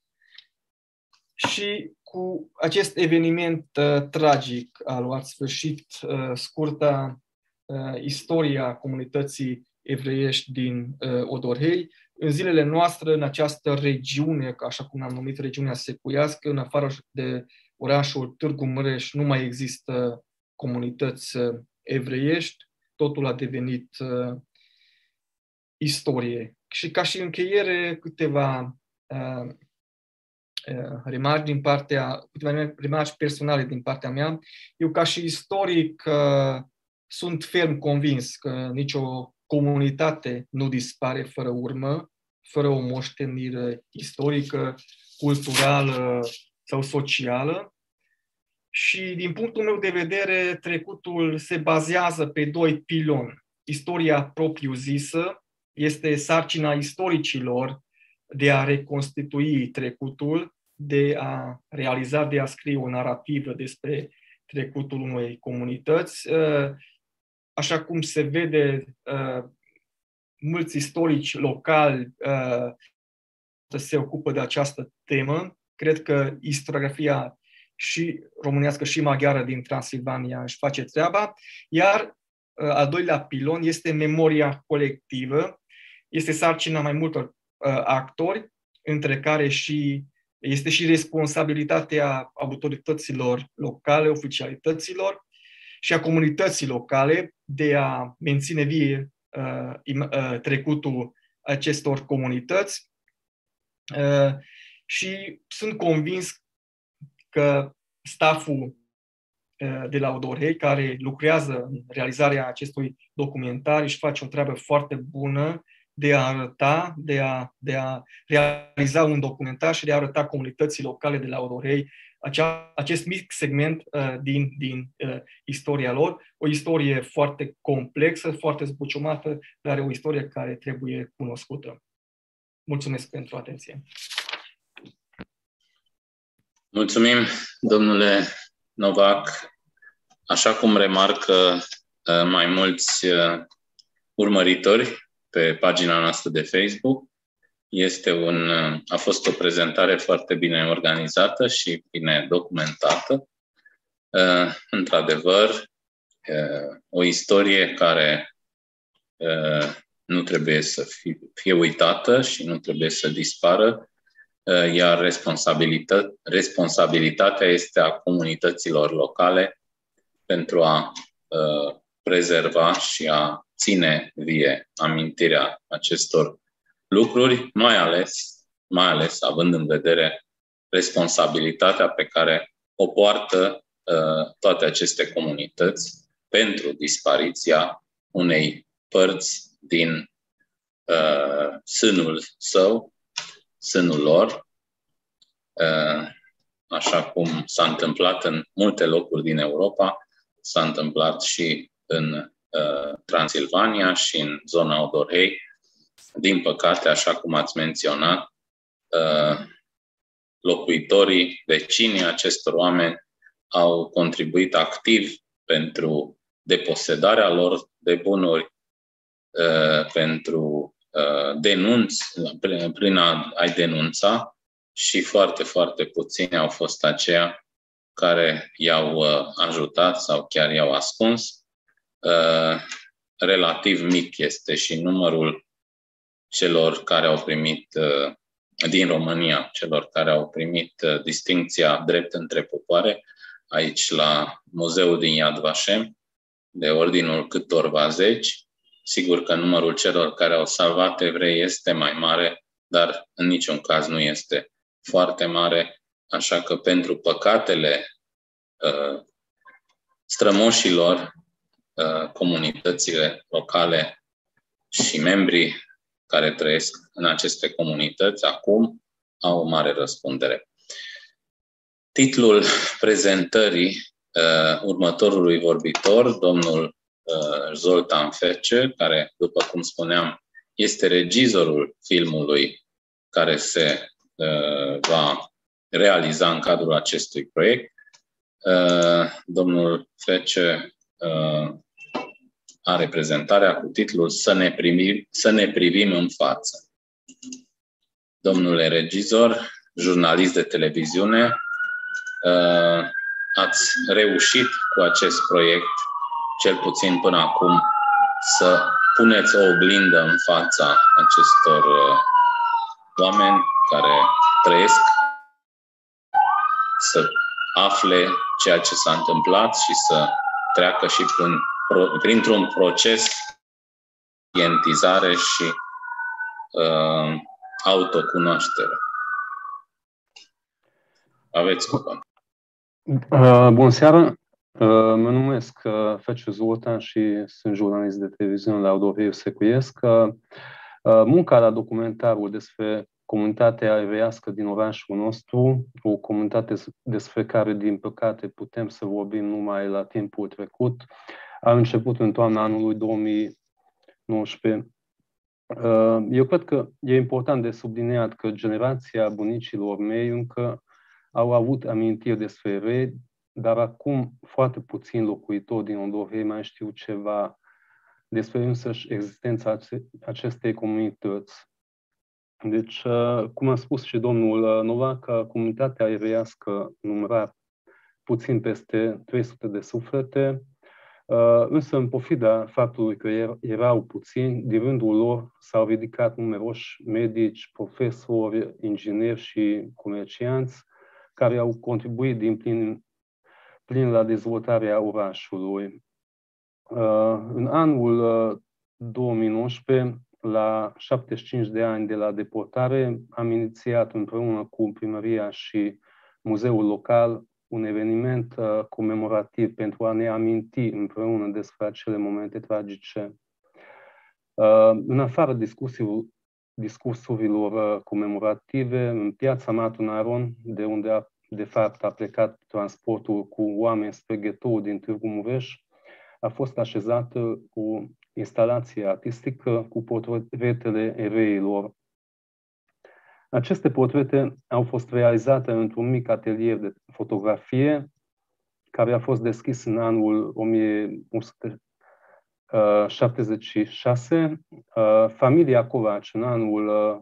Și cu acest eveniment uh, tragic a luat sfârșit uh, scurta uh, istoria comunității evreiești din uh, Odorhei. În zilele noastre, în această regiune, așa cum am numit regiunea secuiască, în afară de orașul Târgu Mureș, nu mai există comunități uh, evreiești. Totul a devenit uh, istorie. Și ca și încheiere, câteva uh, remarci din partea, câteva remarci personale din partea mea. Eu, ca și istoric, sunt ferm convins că nicio comunitate nu dispare fără urmă, fără o moștenire istorică, culturală sau socială. Și, din punctul meu de vedere, trecutul se bazează pe doi piloni. Istoria propriu-zisă este sarcina istoricilor de a reconstitui trecutul, de a realiza, de a scrie o narrativă despre trecutul unei comunități. Așa cum se vede, mulți istorici locali se ocupă de această temă. Cred că istoriografia și românească și maghiară din Transilvania își face treaba, iar al doilea pilon este memoria colectivă. Este sarcina mai multor actori, între care și este și responsabilitatea autorităților locale, oficialităților și a comunității locale de a menține vie uh, uh, trecutul acestor comunități. Uh, și sunt convins că stafful uh, de la Odorhei, care lucrează în realizarea acestui documentar, își face o treabă foarte bună de a arăta, de a, de a realiza un documentar și de a arăta comunității locale de la Odorhei acea, acest mic segment uh, din, din uh, istoria lor. O istorie foarte complexă, foarte zbuciumată, dar o istorie care trebuie cunoscută. Mulțumesc pentru atenție. Mulțumim, domnule Novac. Așa cum remarcă uh, mai mulți uh, urmăritori pe pagina noastră de Facebook, este un, a fost o prezentare foarte bine organizată și bine documentată. Într-adevăr, o istorie care nu trebuie să fie, fie uitată și nu trebuie să dispară, iar responsabilitate, responsabilitatea este a comunităților locale pentru a prezerva și a ține vie amintirea acestor lucruri, mai ales, mai ales având în vedere responsabilitatea pe care o poartă uh, toate aceste comunități pentru dispariția unei părți din uh, sânul său, sânul lor, uh, așa cum s-a întâmplat în multe locuri din Europa, s-a întâmplat și în Transilvania și în zona Odorhei. Din păcate, așa cum ați menționat, locuitorii, vecinii acestor oameni au contribuit activ pentru deposedarea lor de bunuri, pentru denunț, prin a, a-i denunța, și foarte, foarte puțini au fost aceia care i-au ajutat sau chiar i-au ascuns. Relativ mic este și numărul celor care au primit din România, celor care au primit distincția Drept între Popoare, aici la Muzeul din Yad Vashem, de ordinul câtorva zeci. Sigur că numărul celor care au salvat evrei este mai mare, dar în niciun caz nu este foarte mare, așa că pentru păcatele uh, strămoșilor, uh, comunitățile locale și membrii care trăiesc în aceste comunități acum au o mare răspundere. Titlul prezentării uh, următorului vorbitor, domnul uh, Zoltan Fece, care, după cum spuneam, este regizorul filmului care se uh, va realiza în cadrul acestui proiect. Uh, domnul Fece uh, are prezentarea cu titlul Să ne privim, să ne privim în față. Domnule regizor, jurnalist de televiziune, uh, ați reușit cu acest proiect, cel puțin până acum, să puneți o oglindă în fața acestor uh, oameni care trăiesc, să afle ceea ce s-a întâmplat și să treacă și prin, printr-un proces de conștientizare și uh, autocunoaștere. Aveți cuvânt. Uh, bună seara! Uh, mă numesc uh, Fece Zoltan și sunt jurnalist de televiziune la Odorheiu Secuiesc. Uh, uh, munca la documentarul despre comunitatea evreiască din orașul nostru, o comunitate despre care, din păcate, putem să vorbim numai la timpul trecut, a început în toamna anului două mii nouăsprezece. Uh, eu cred că e important de subliniat că generația bunicilor mei încă au avut amintiri despre evrei, dar acum foarte puțini locuitori din Odorhei mai știu ceva despre însăși existența acestei comunități. Deci, cum a spus și domnul Novak, comunitatea evreiască număra puțin peste trei sute de suflete, însă în pofida faptului că erau puțini, din rândul lor s-au ridicat numeroși medici, profesori, ingineri și comercianți, care au contribuit din plin, plin la dezvoltarea orașului. În anul două mii nouăsprezece, la șaptezeci și cinci de ani de la deportare, am inițiat împreună cu primăria și muzeul local un eveniment comemorativ pentru a ne aminti împreună despre acele momente tragice. În afară discursurilor comemorative, în piața Matun Aron, de unde a, de fapt a plecat transportul cu oameni spre ghetoul din Târgu Mureș, a fost așezată o instalație artistică cu portretele evreilor. Aceste portrete au fost realizate într-un mic atelier de fotografie care a fost deschis în anul o mie o sută șaptezeci și șase. Familia Covaci în anul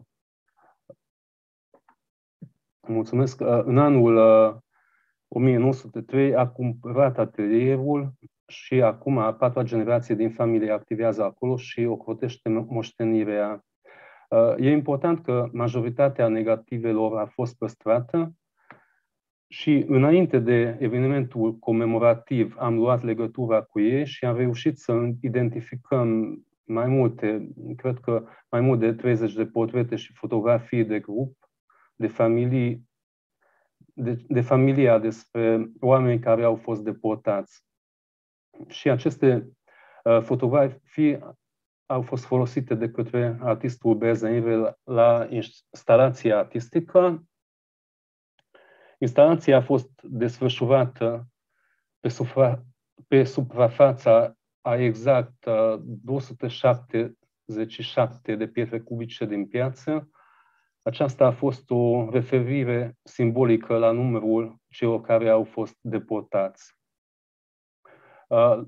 mulțumesc, în anul o mie nouă sute trei a cumpărat atelierul și acum a patra generație din familie activează acolo și ocrotește moștenirea. E important că majoritatea negativelor a fost păstrată și înainte de evenimentul comemorativ am luat legătura cu ei și am reușit să identificăm mai multe, cred că mai mult de treizeci de portrete și fotografii de grup, de familii, de, de familia despre oameni care au fost deportați. Și aceste uh, fotografii au fost folosite de către artistul Berzaive la instalația artistică. Instalația a fost desfășurată pe, supra, pe suprafața a exact două sute șaptezeci și șapte de pietre cubice din piață. Aceasta a fost o referire simbolică la numărul celor care au fost deportați.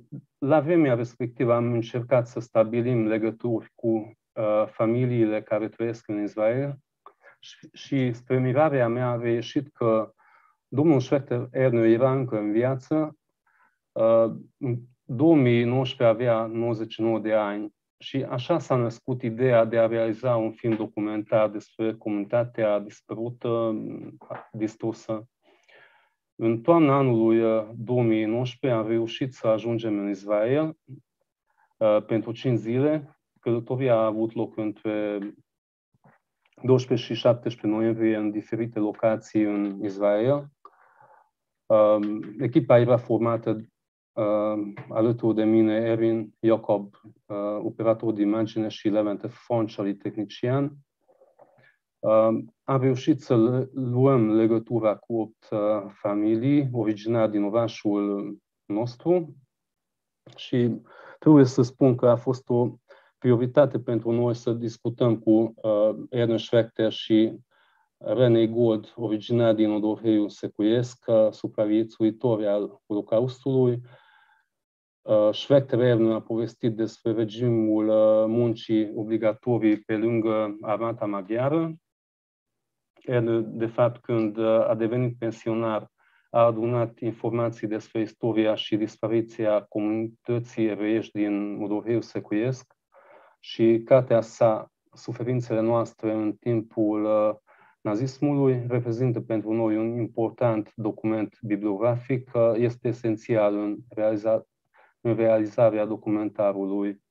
la vremea respectivă am încercat să stabilim legături cu uh, familiile care trăiesc în Israel și, și spre mirarea mea a reieșit că domnul Schwechter Ernő era încă în viață. Uh, în două mii nouăsprezece avea nouăzeci și nouă de ani și așa s-a născut ideea de a realiza un film documentar despre comunitatea dispărută, distrusă. În toamna anului două mii nouăsprezece am reușit să ajungem în Israel uh, pentru cinci zile. Călătoria a avut loc între doisprezece și șaptesprezece noiembrie în diferite locații în Israel. Uh, echipa era formată uh, alături de mine, Erin Jacob, uh, operator de imagine, și Levente Fonceli, tehnician. Uh, am reușit să luăm legătura cu opt uh, familii originari din orașul nostru și trebuie să spun că a fost o prioritate pentru noi să discutăm cu uh, Ernő Schwechter și René Gold, originar din Odorheiul Secuiesc, supraviețuitori al Holocaustului. Uh, Schwechter Ernő a povestit despre regimul uh, muncii obligatorii pe lângă armata maghiară. Ernő, de fapt, când uh, a devenit pensionar, a adunat informații despre istoria și dispariția comunității evreiești din Odorheiul Secuiesc și cartea sa, Suferințele noastre în timpul uh, nazismului, reprezintă pentru noi un important document bibliografic, este esențial în, realiza, în realizarea documentarului.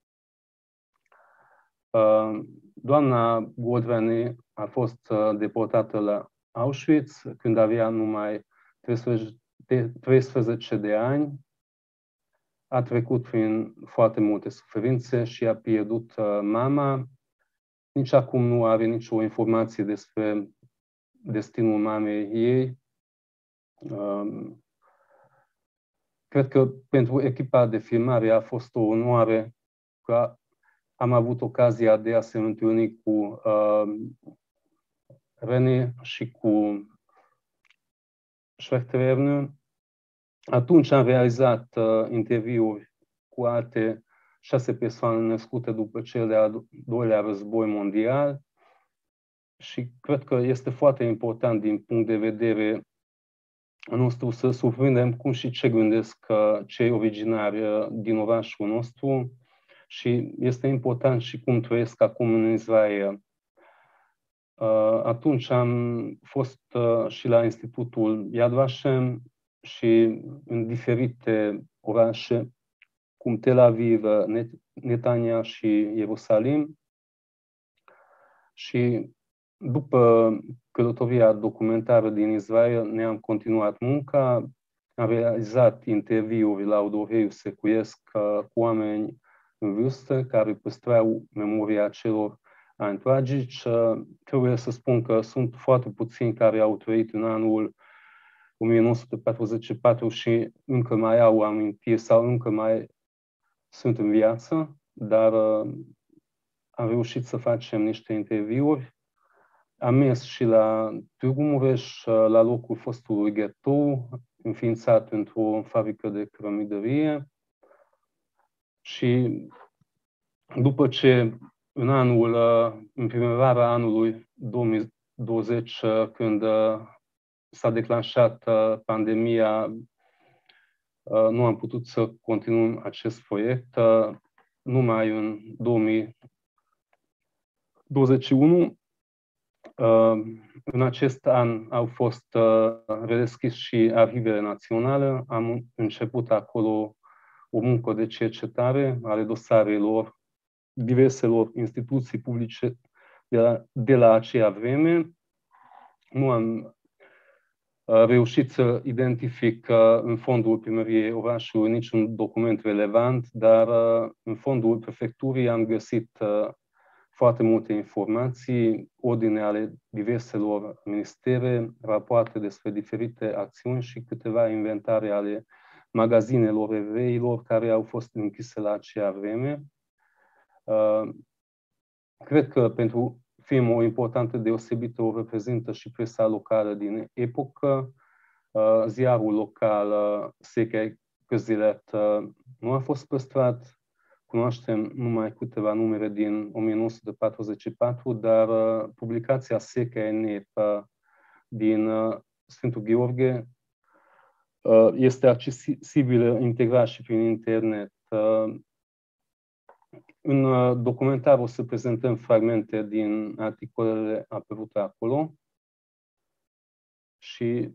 Doamna Goldvani a fost deportată la Auschwitz când avea numai treisprezece de ani. A trecut prin foarte multe suferințe și a pierdut mama. Nici acum nu are nicio informație despre destinul mamei ei. Um, cred că pentru echipa de filmare a fost o onoare că am avut ocazia de a se întâlni cu uh, René și cu Schwechter Ernő. Atunci am realizat uh, interviuri cu alte șase persoane născute după cel de-al doilea război mondial și cred că este foarte important din punct de vedere nostru să surprindem cum și ce gândesc cei originari din orașul nostru și este important și cum trăiesc acum în Israel. Atunci am fost și la Institutul Yad Vashem și în diferite orașe, cum Tel Aviv, Netanya și Ierusalim. Și după călătoria documentară din Israel ne-am continuat munca, am realizat interviuri la Odorheiul Secuiesc cu oameni în vârstă care păstrau memoria celor ani tragici. Trebuie să spun că sunt foarte puțini care au trăit în anul o mie nouă sute patruzeci și patru și încă mai au amintiri sau încă mai sunt în viață, dar uh, am reușit să facem niște interviuri. Am mers și la Târgu Mureș, uh, la locul fostului ghetou, înființat într-o fabrică de cărămidărie. Și după ce în anul, uh, în primăvara anului două mii douăzeci, uh, când uh, s-a declanșat uh, pandemia, nu am putut să continuăm acest proiect. Numai în două mii douăzeci și unu, în acest an au fost redeschis și arhivele naționale. Am început acolo o muncă de cercetare ale dosarelor diverselor instituții publice de la, de la aceea vreme. Nu am reușit să identific în fondul primăriei orașului niciun document relevant, dar în fondul prefecturii am găsit foarte multe informații, ordine ale diverselor ministere, rapoarte despre diferite acțiuni și câteva inventare ale magazinelor evreilor care au fost închise la acea vreme. Cred că pentru film o importantă deosebită o reprezintă și presa locală din epocă. Ziarul local Székely Közélet nu a fost păstrat. Cunoaștem numai câteva numere din o mie nouă sute patruzeci și patru, dar publicația Székely Nép din Sfântul Gheorghe este accesibilă integral și prin internet. În documentar o să prezentăm fragmente din articolele apărute acolo și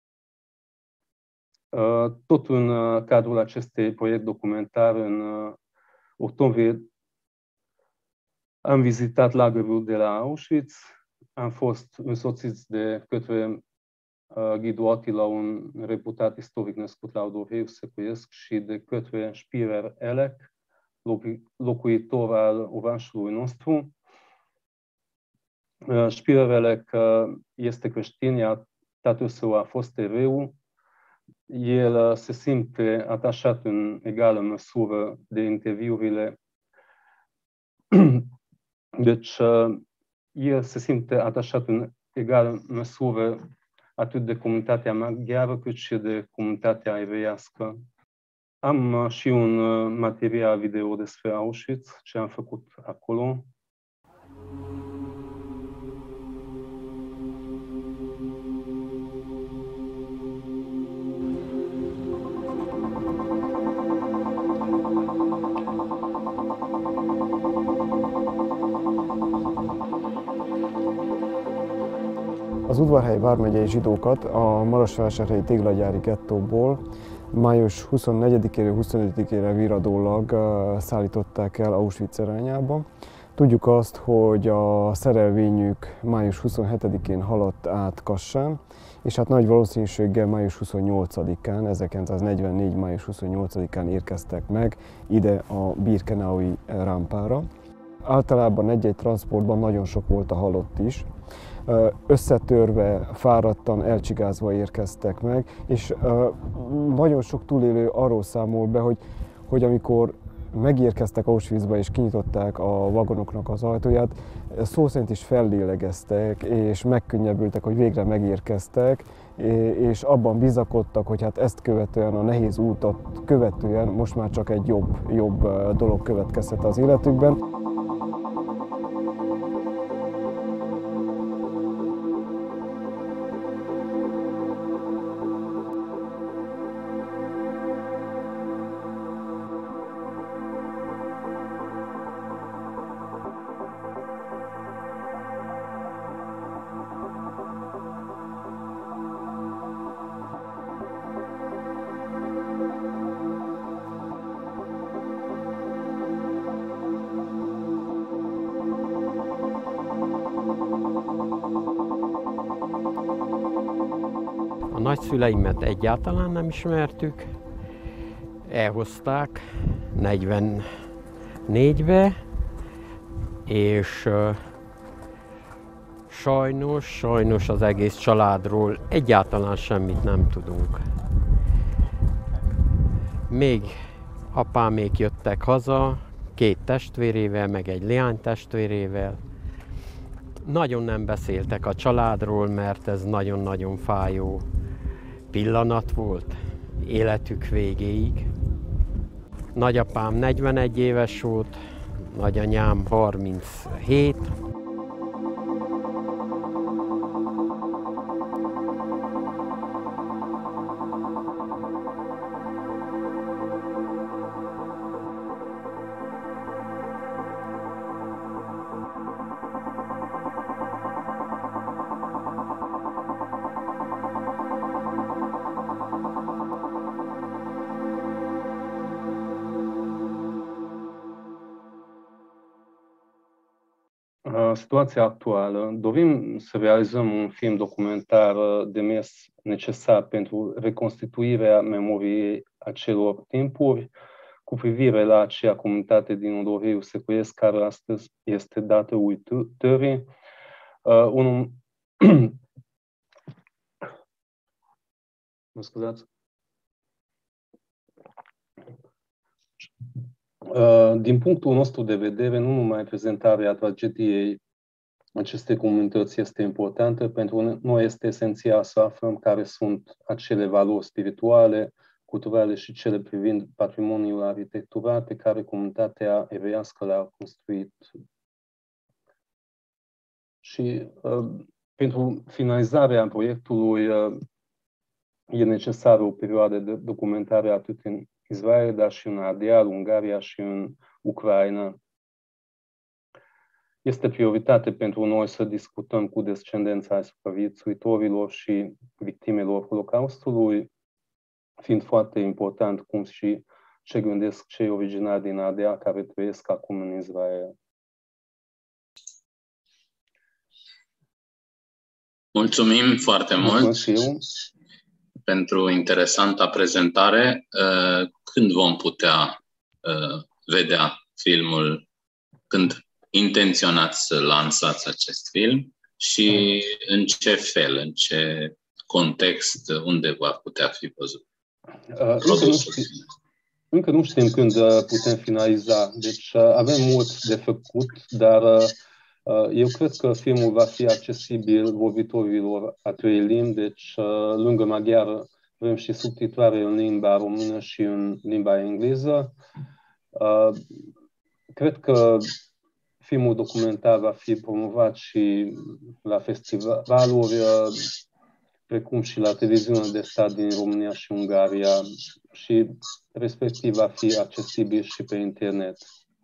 tot în cadrul acestui proiect documentar, în octombrie, am vizitat lagărul de la Auschwitz, am fost însoțiți de către Ghidu Attila, un reputat istoric născut la Odorheiu Secuiesc, și de către Spirer Elek, locuitor al orașului nostru. Spirer Elek este creștin, iar tatăl său a fost evreu. El se simte atașat în egală măsură de interviurile. Deci, el se simte atașat în egală măsură atât de comunitatea maghiară cât și de comunitatea evreiască. Am și un material video despre Auschwitz, ce am făcut acolo. Az Udvarhelyi vármegyei zsidókat a Marosvásárhelyi téglagyári gettóból május huszonnegyedikéről huszonötödikére viradólag szállították el Auschwitz irányába. Tudjuk azt, hogy a szerelvényük május huszonhetedikén haladt át Kassán, és hát nagy valószínűséggel május huszonnyolcadikán, ezerkilencszáznegyvennégy. május huszonnyolcadikán érkeztek meg ide a Birkenaui rámpára. Általában egy-egy transportban nagyon sok volt a halott is. Összetörve, fáradtan, elcsigázva érkeztek meg, és nagyon sok túlélő arról számol be, hogy, hogy amikor megérkeztek Auschwitzba és kinyitották a vagonoknak az ajtóját, szó szerint is fellélegeztek, és megkönnyebbültek, hogy végre megérkeztek, és abban bizakodtak, hogy hát ezt követően, a nehéz útat követően most már csak egy jobb, jobb dolog következhet az életükben. A nagyszüleimet egyáltalán nem ismertük, elhozták negyvennégybe, és uh, sajnos, sajnos az egész családról egyáltalán semmit nem tudunk. Még apámék jöttek haza, két testvérével, meg egy leánytestvérével. Nagyon nem beszéltek a családról, mert ez nagyon-nagyon fájó pillanat volt életük végéig. Nagyapám negyvenegy éves volt, nagyanyám harminchét. Situația actuală, dorim să realizăm un film documentar de mers necesar pentru reconstituirea memoriei acelor timpuri cu privire la acea comunitate din Odorheiu Secuiesc care astăzi este dată uitării. Uh, unul... Mă scuzați? Din punctul nostru de vedere, nu numai prezentarea tragediei acestei comunități este importantă, pentru noi este esențial să aflăm care sunt acele valori spirituale, culturale și cele privind patrimoniul arhitectural pe care comunitatea evreiască le-a construit. Și uh, pentru finalizarea proiectului uh, e necesară o perioadă de documentare atât în Israel, dar și în Ardeal, Ungaria și în Ucraina. Este prioritate pentru noi să discutăm cu descendența supraviețuitorilor și victimelor Holocaustului, fiind foarte important cum și ce gândesc cei originari din Ardeal care trăiesc acum în Israel. Mulțumim foarte mult pentru interesanta prezentare. Când vom putea vedea filmul? Când intenționați să lansați acest film? Și în ce fel, în ce context, unde va putea fi văzut? Încă nu, știm, încă nu știm când putem finaliza. Deci avem mult de făcut, dar eu cred că filmul va fi accesibil vorbitorilor a trei limbi, deci lângă maghiară avem și subtitrare în limba română și în limba engleză. Cred că filmul documentar va fi promovat și la festivaluri, precum și la televiziunea de stat din România și Ungaria și respectiv va fi accesibil și pe internet.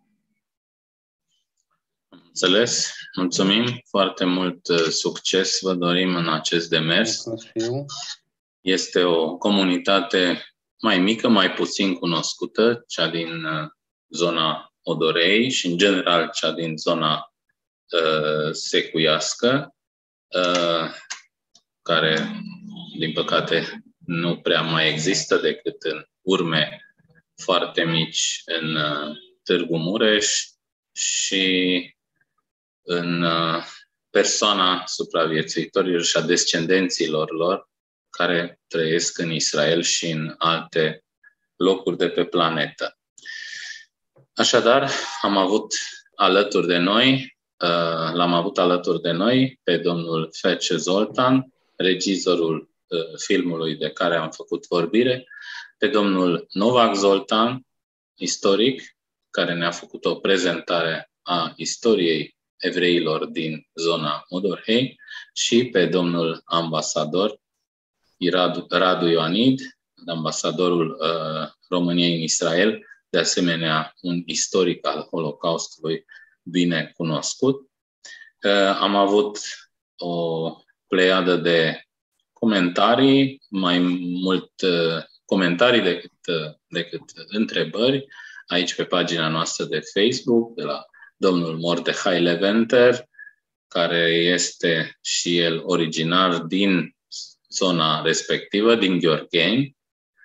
Înțeles. Mulțumim. Foarte mult succes vă dorim în acest demers. Este o comunitate mai mică, mai puțin cunoscută, cea din zona Odorhei și, în general, cea din zona uh, secuiască, uh, care, din păcate, nu prea mai există decât în urme foarte mici în uh, Târgu Mureș și în uh, persoana supraviețuitorilor și a descendenților lor care trăiesc în Israel și în alte locuri de pe planetă. Așadar, am avut alături de noi, uh, l-am avut alături de noi pe domnul Fece Zoltan, regizorul uh, filmului de care am făcut vorbire, pe domnul Novak Zoltan, istoric, care ne-a făcut o prezentare a istoriei evreilor din zona Odorhei, și pe domnul ambasador Radu, Radu Ioanid, ambasadorul uh, României în Israel, de asemenea un istoric al Holocaustului bine cunoscut. Am avut o pleiadă de comentarii, mai mult comentarii decât, decât întrebări, aici pe pagina noastră de Facebook, de la domnul Mordechai Leventer, care este și el originar din zona respectivă, din Gheorgheni,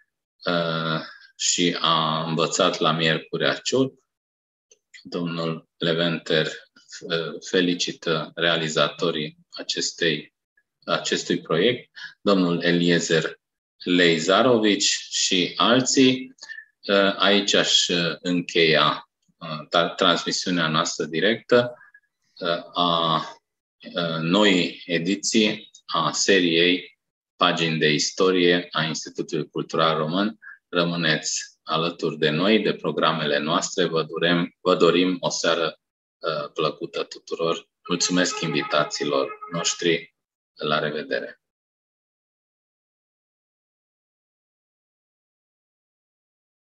și a învățat la Miercurea Ciuc. Domnul Leventer felicită realizatorii acestei, acestui proiect, domnul Eliezer Leizarovici și alții. Aici aș încheia transmisiunea noastră directă a noii ediții a seriei Pagini de Istorie a Institutului Cultural Român. Rămâneți alături de noi, de programele noastre. Vă dorim, vă dorim o seară uh, plăcută tuturor. Mulțumesc invitațiilor noștri. La revedere!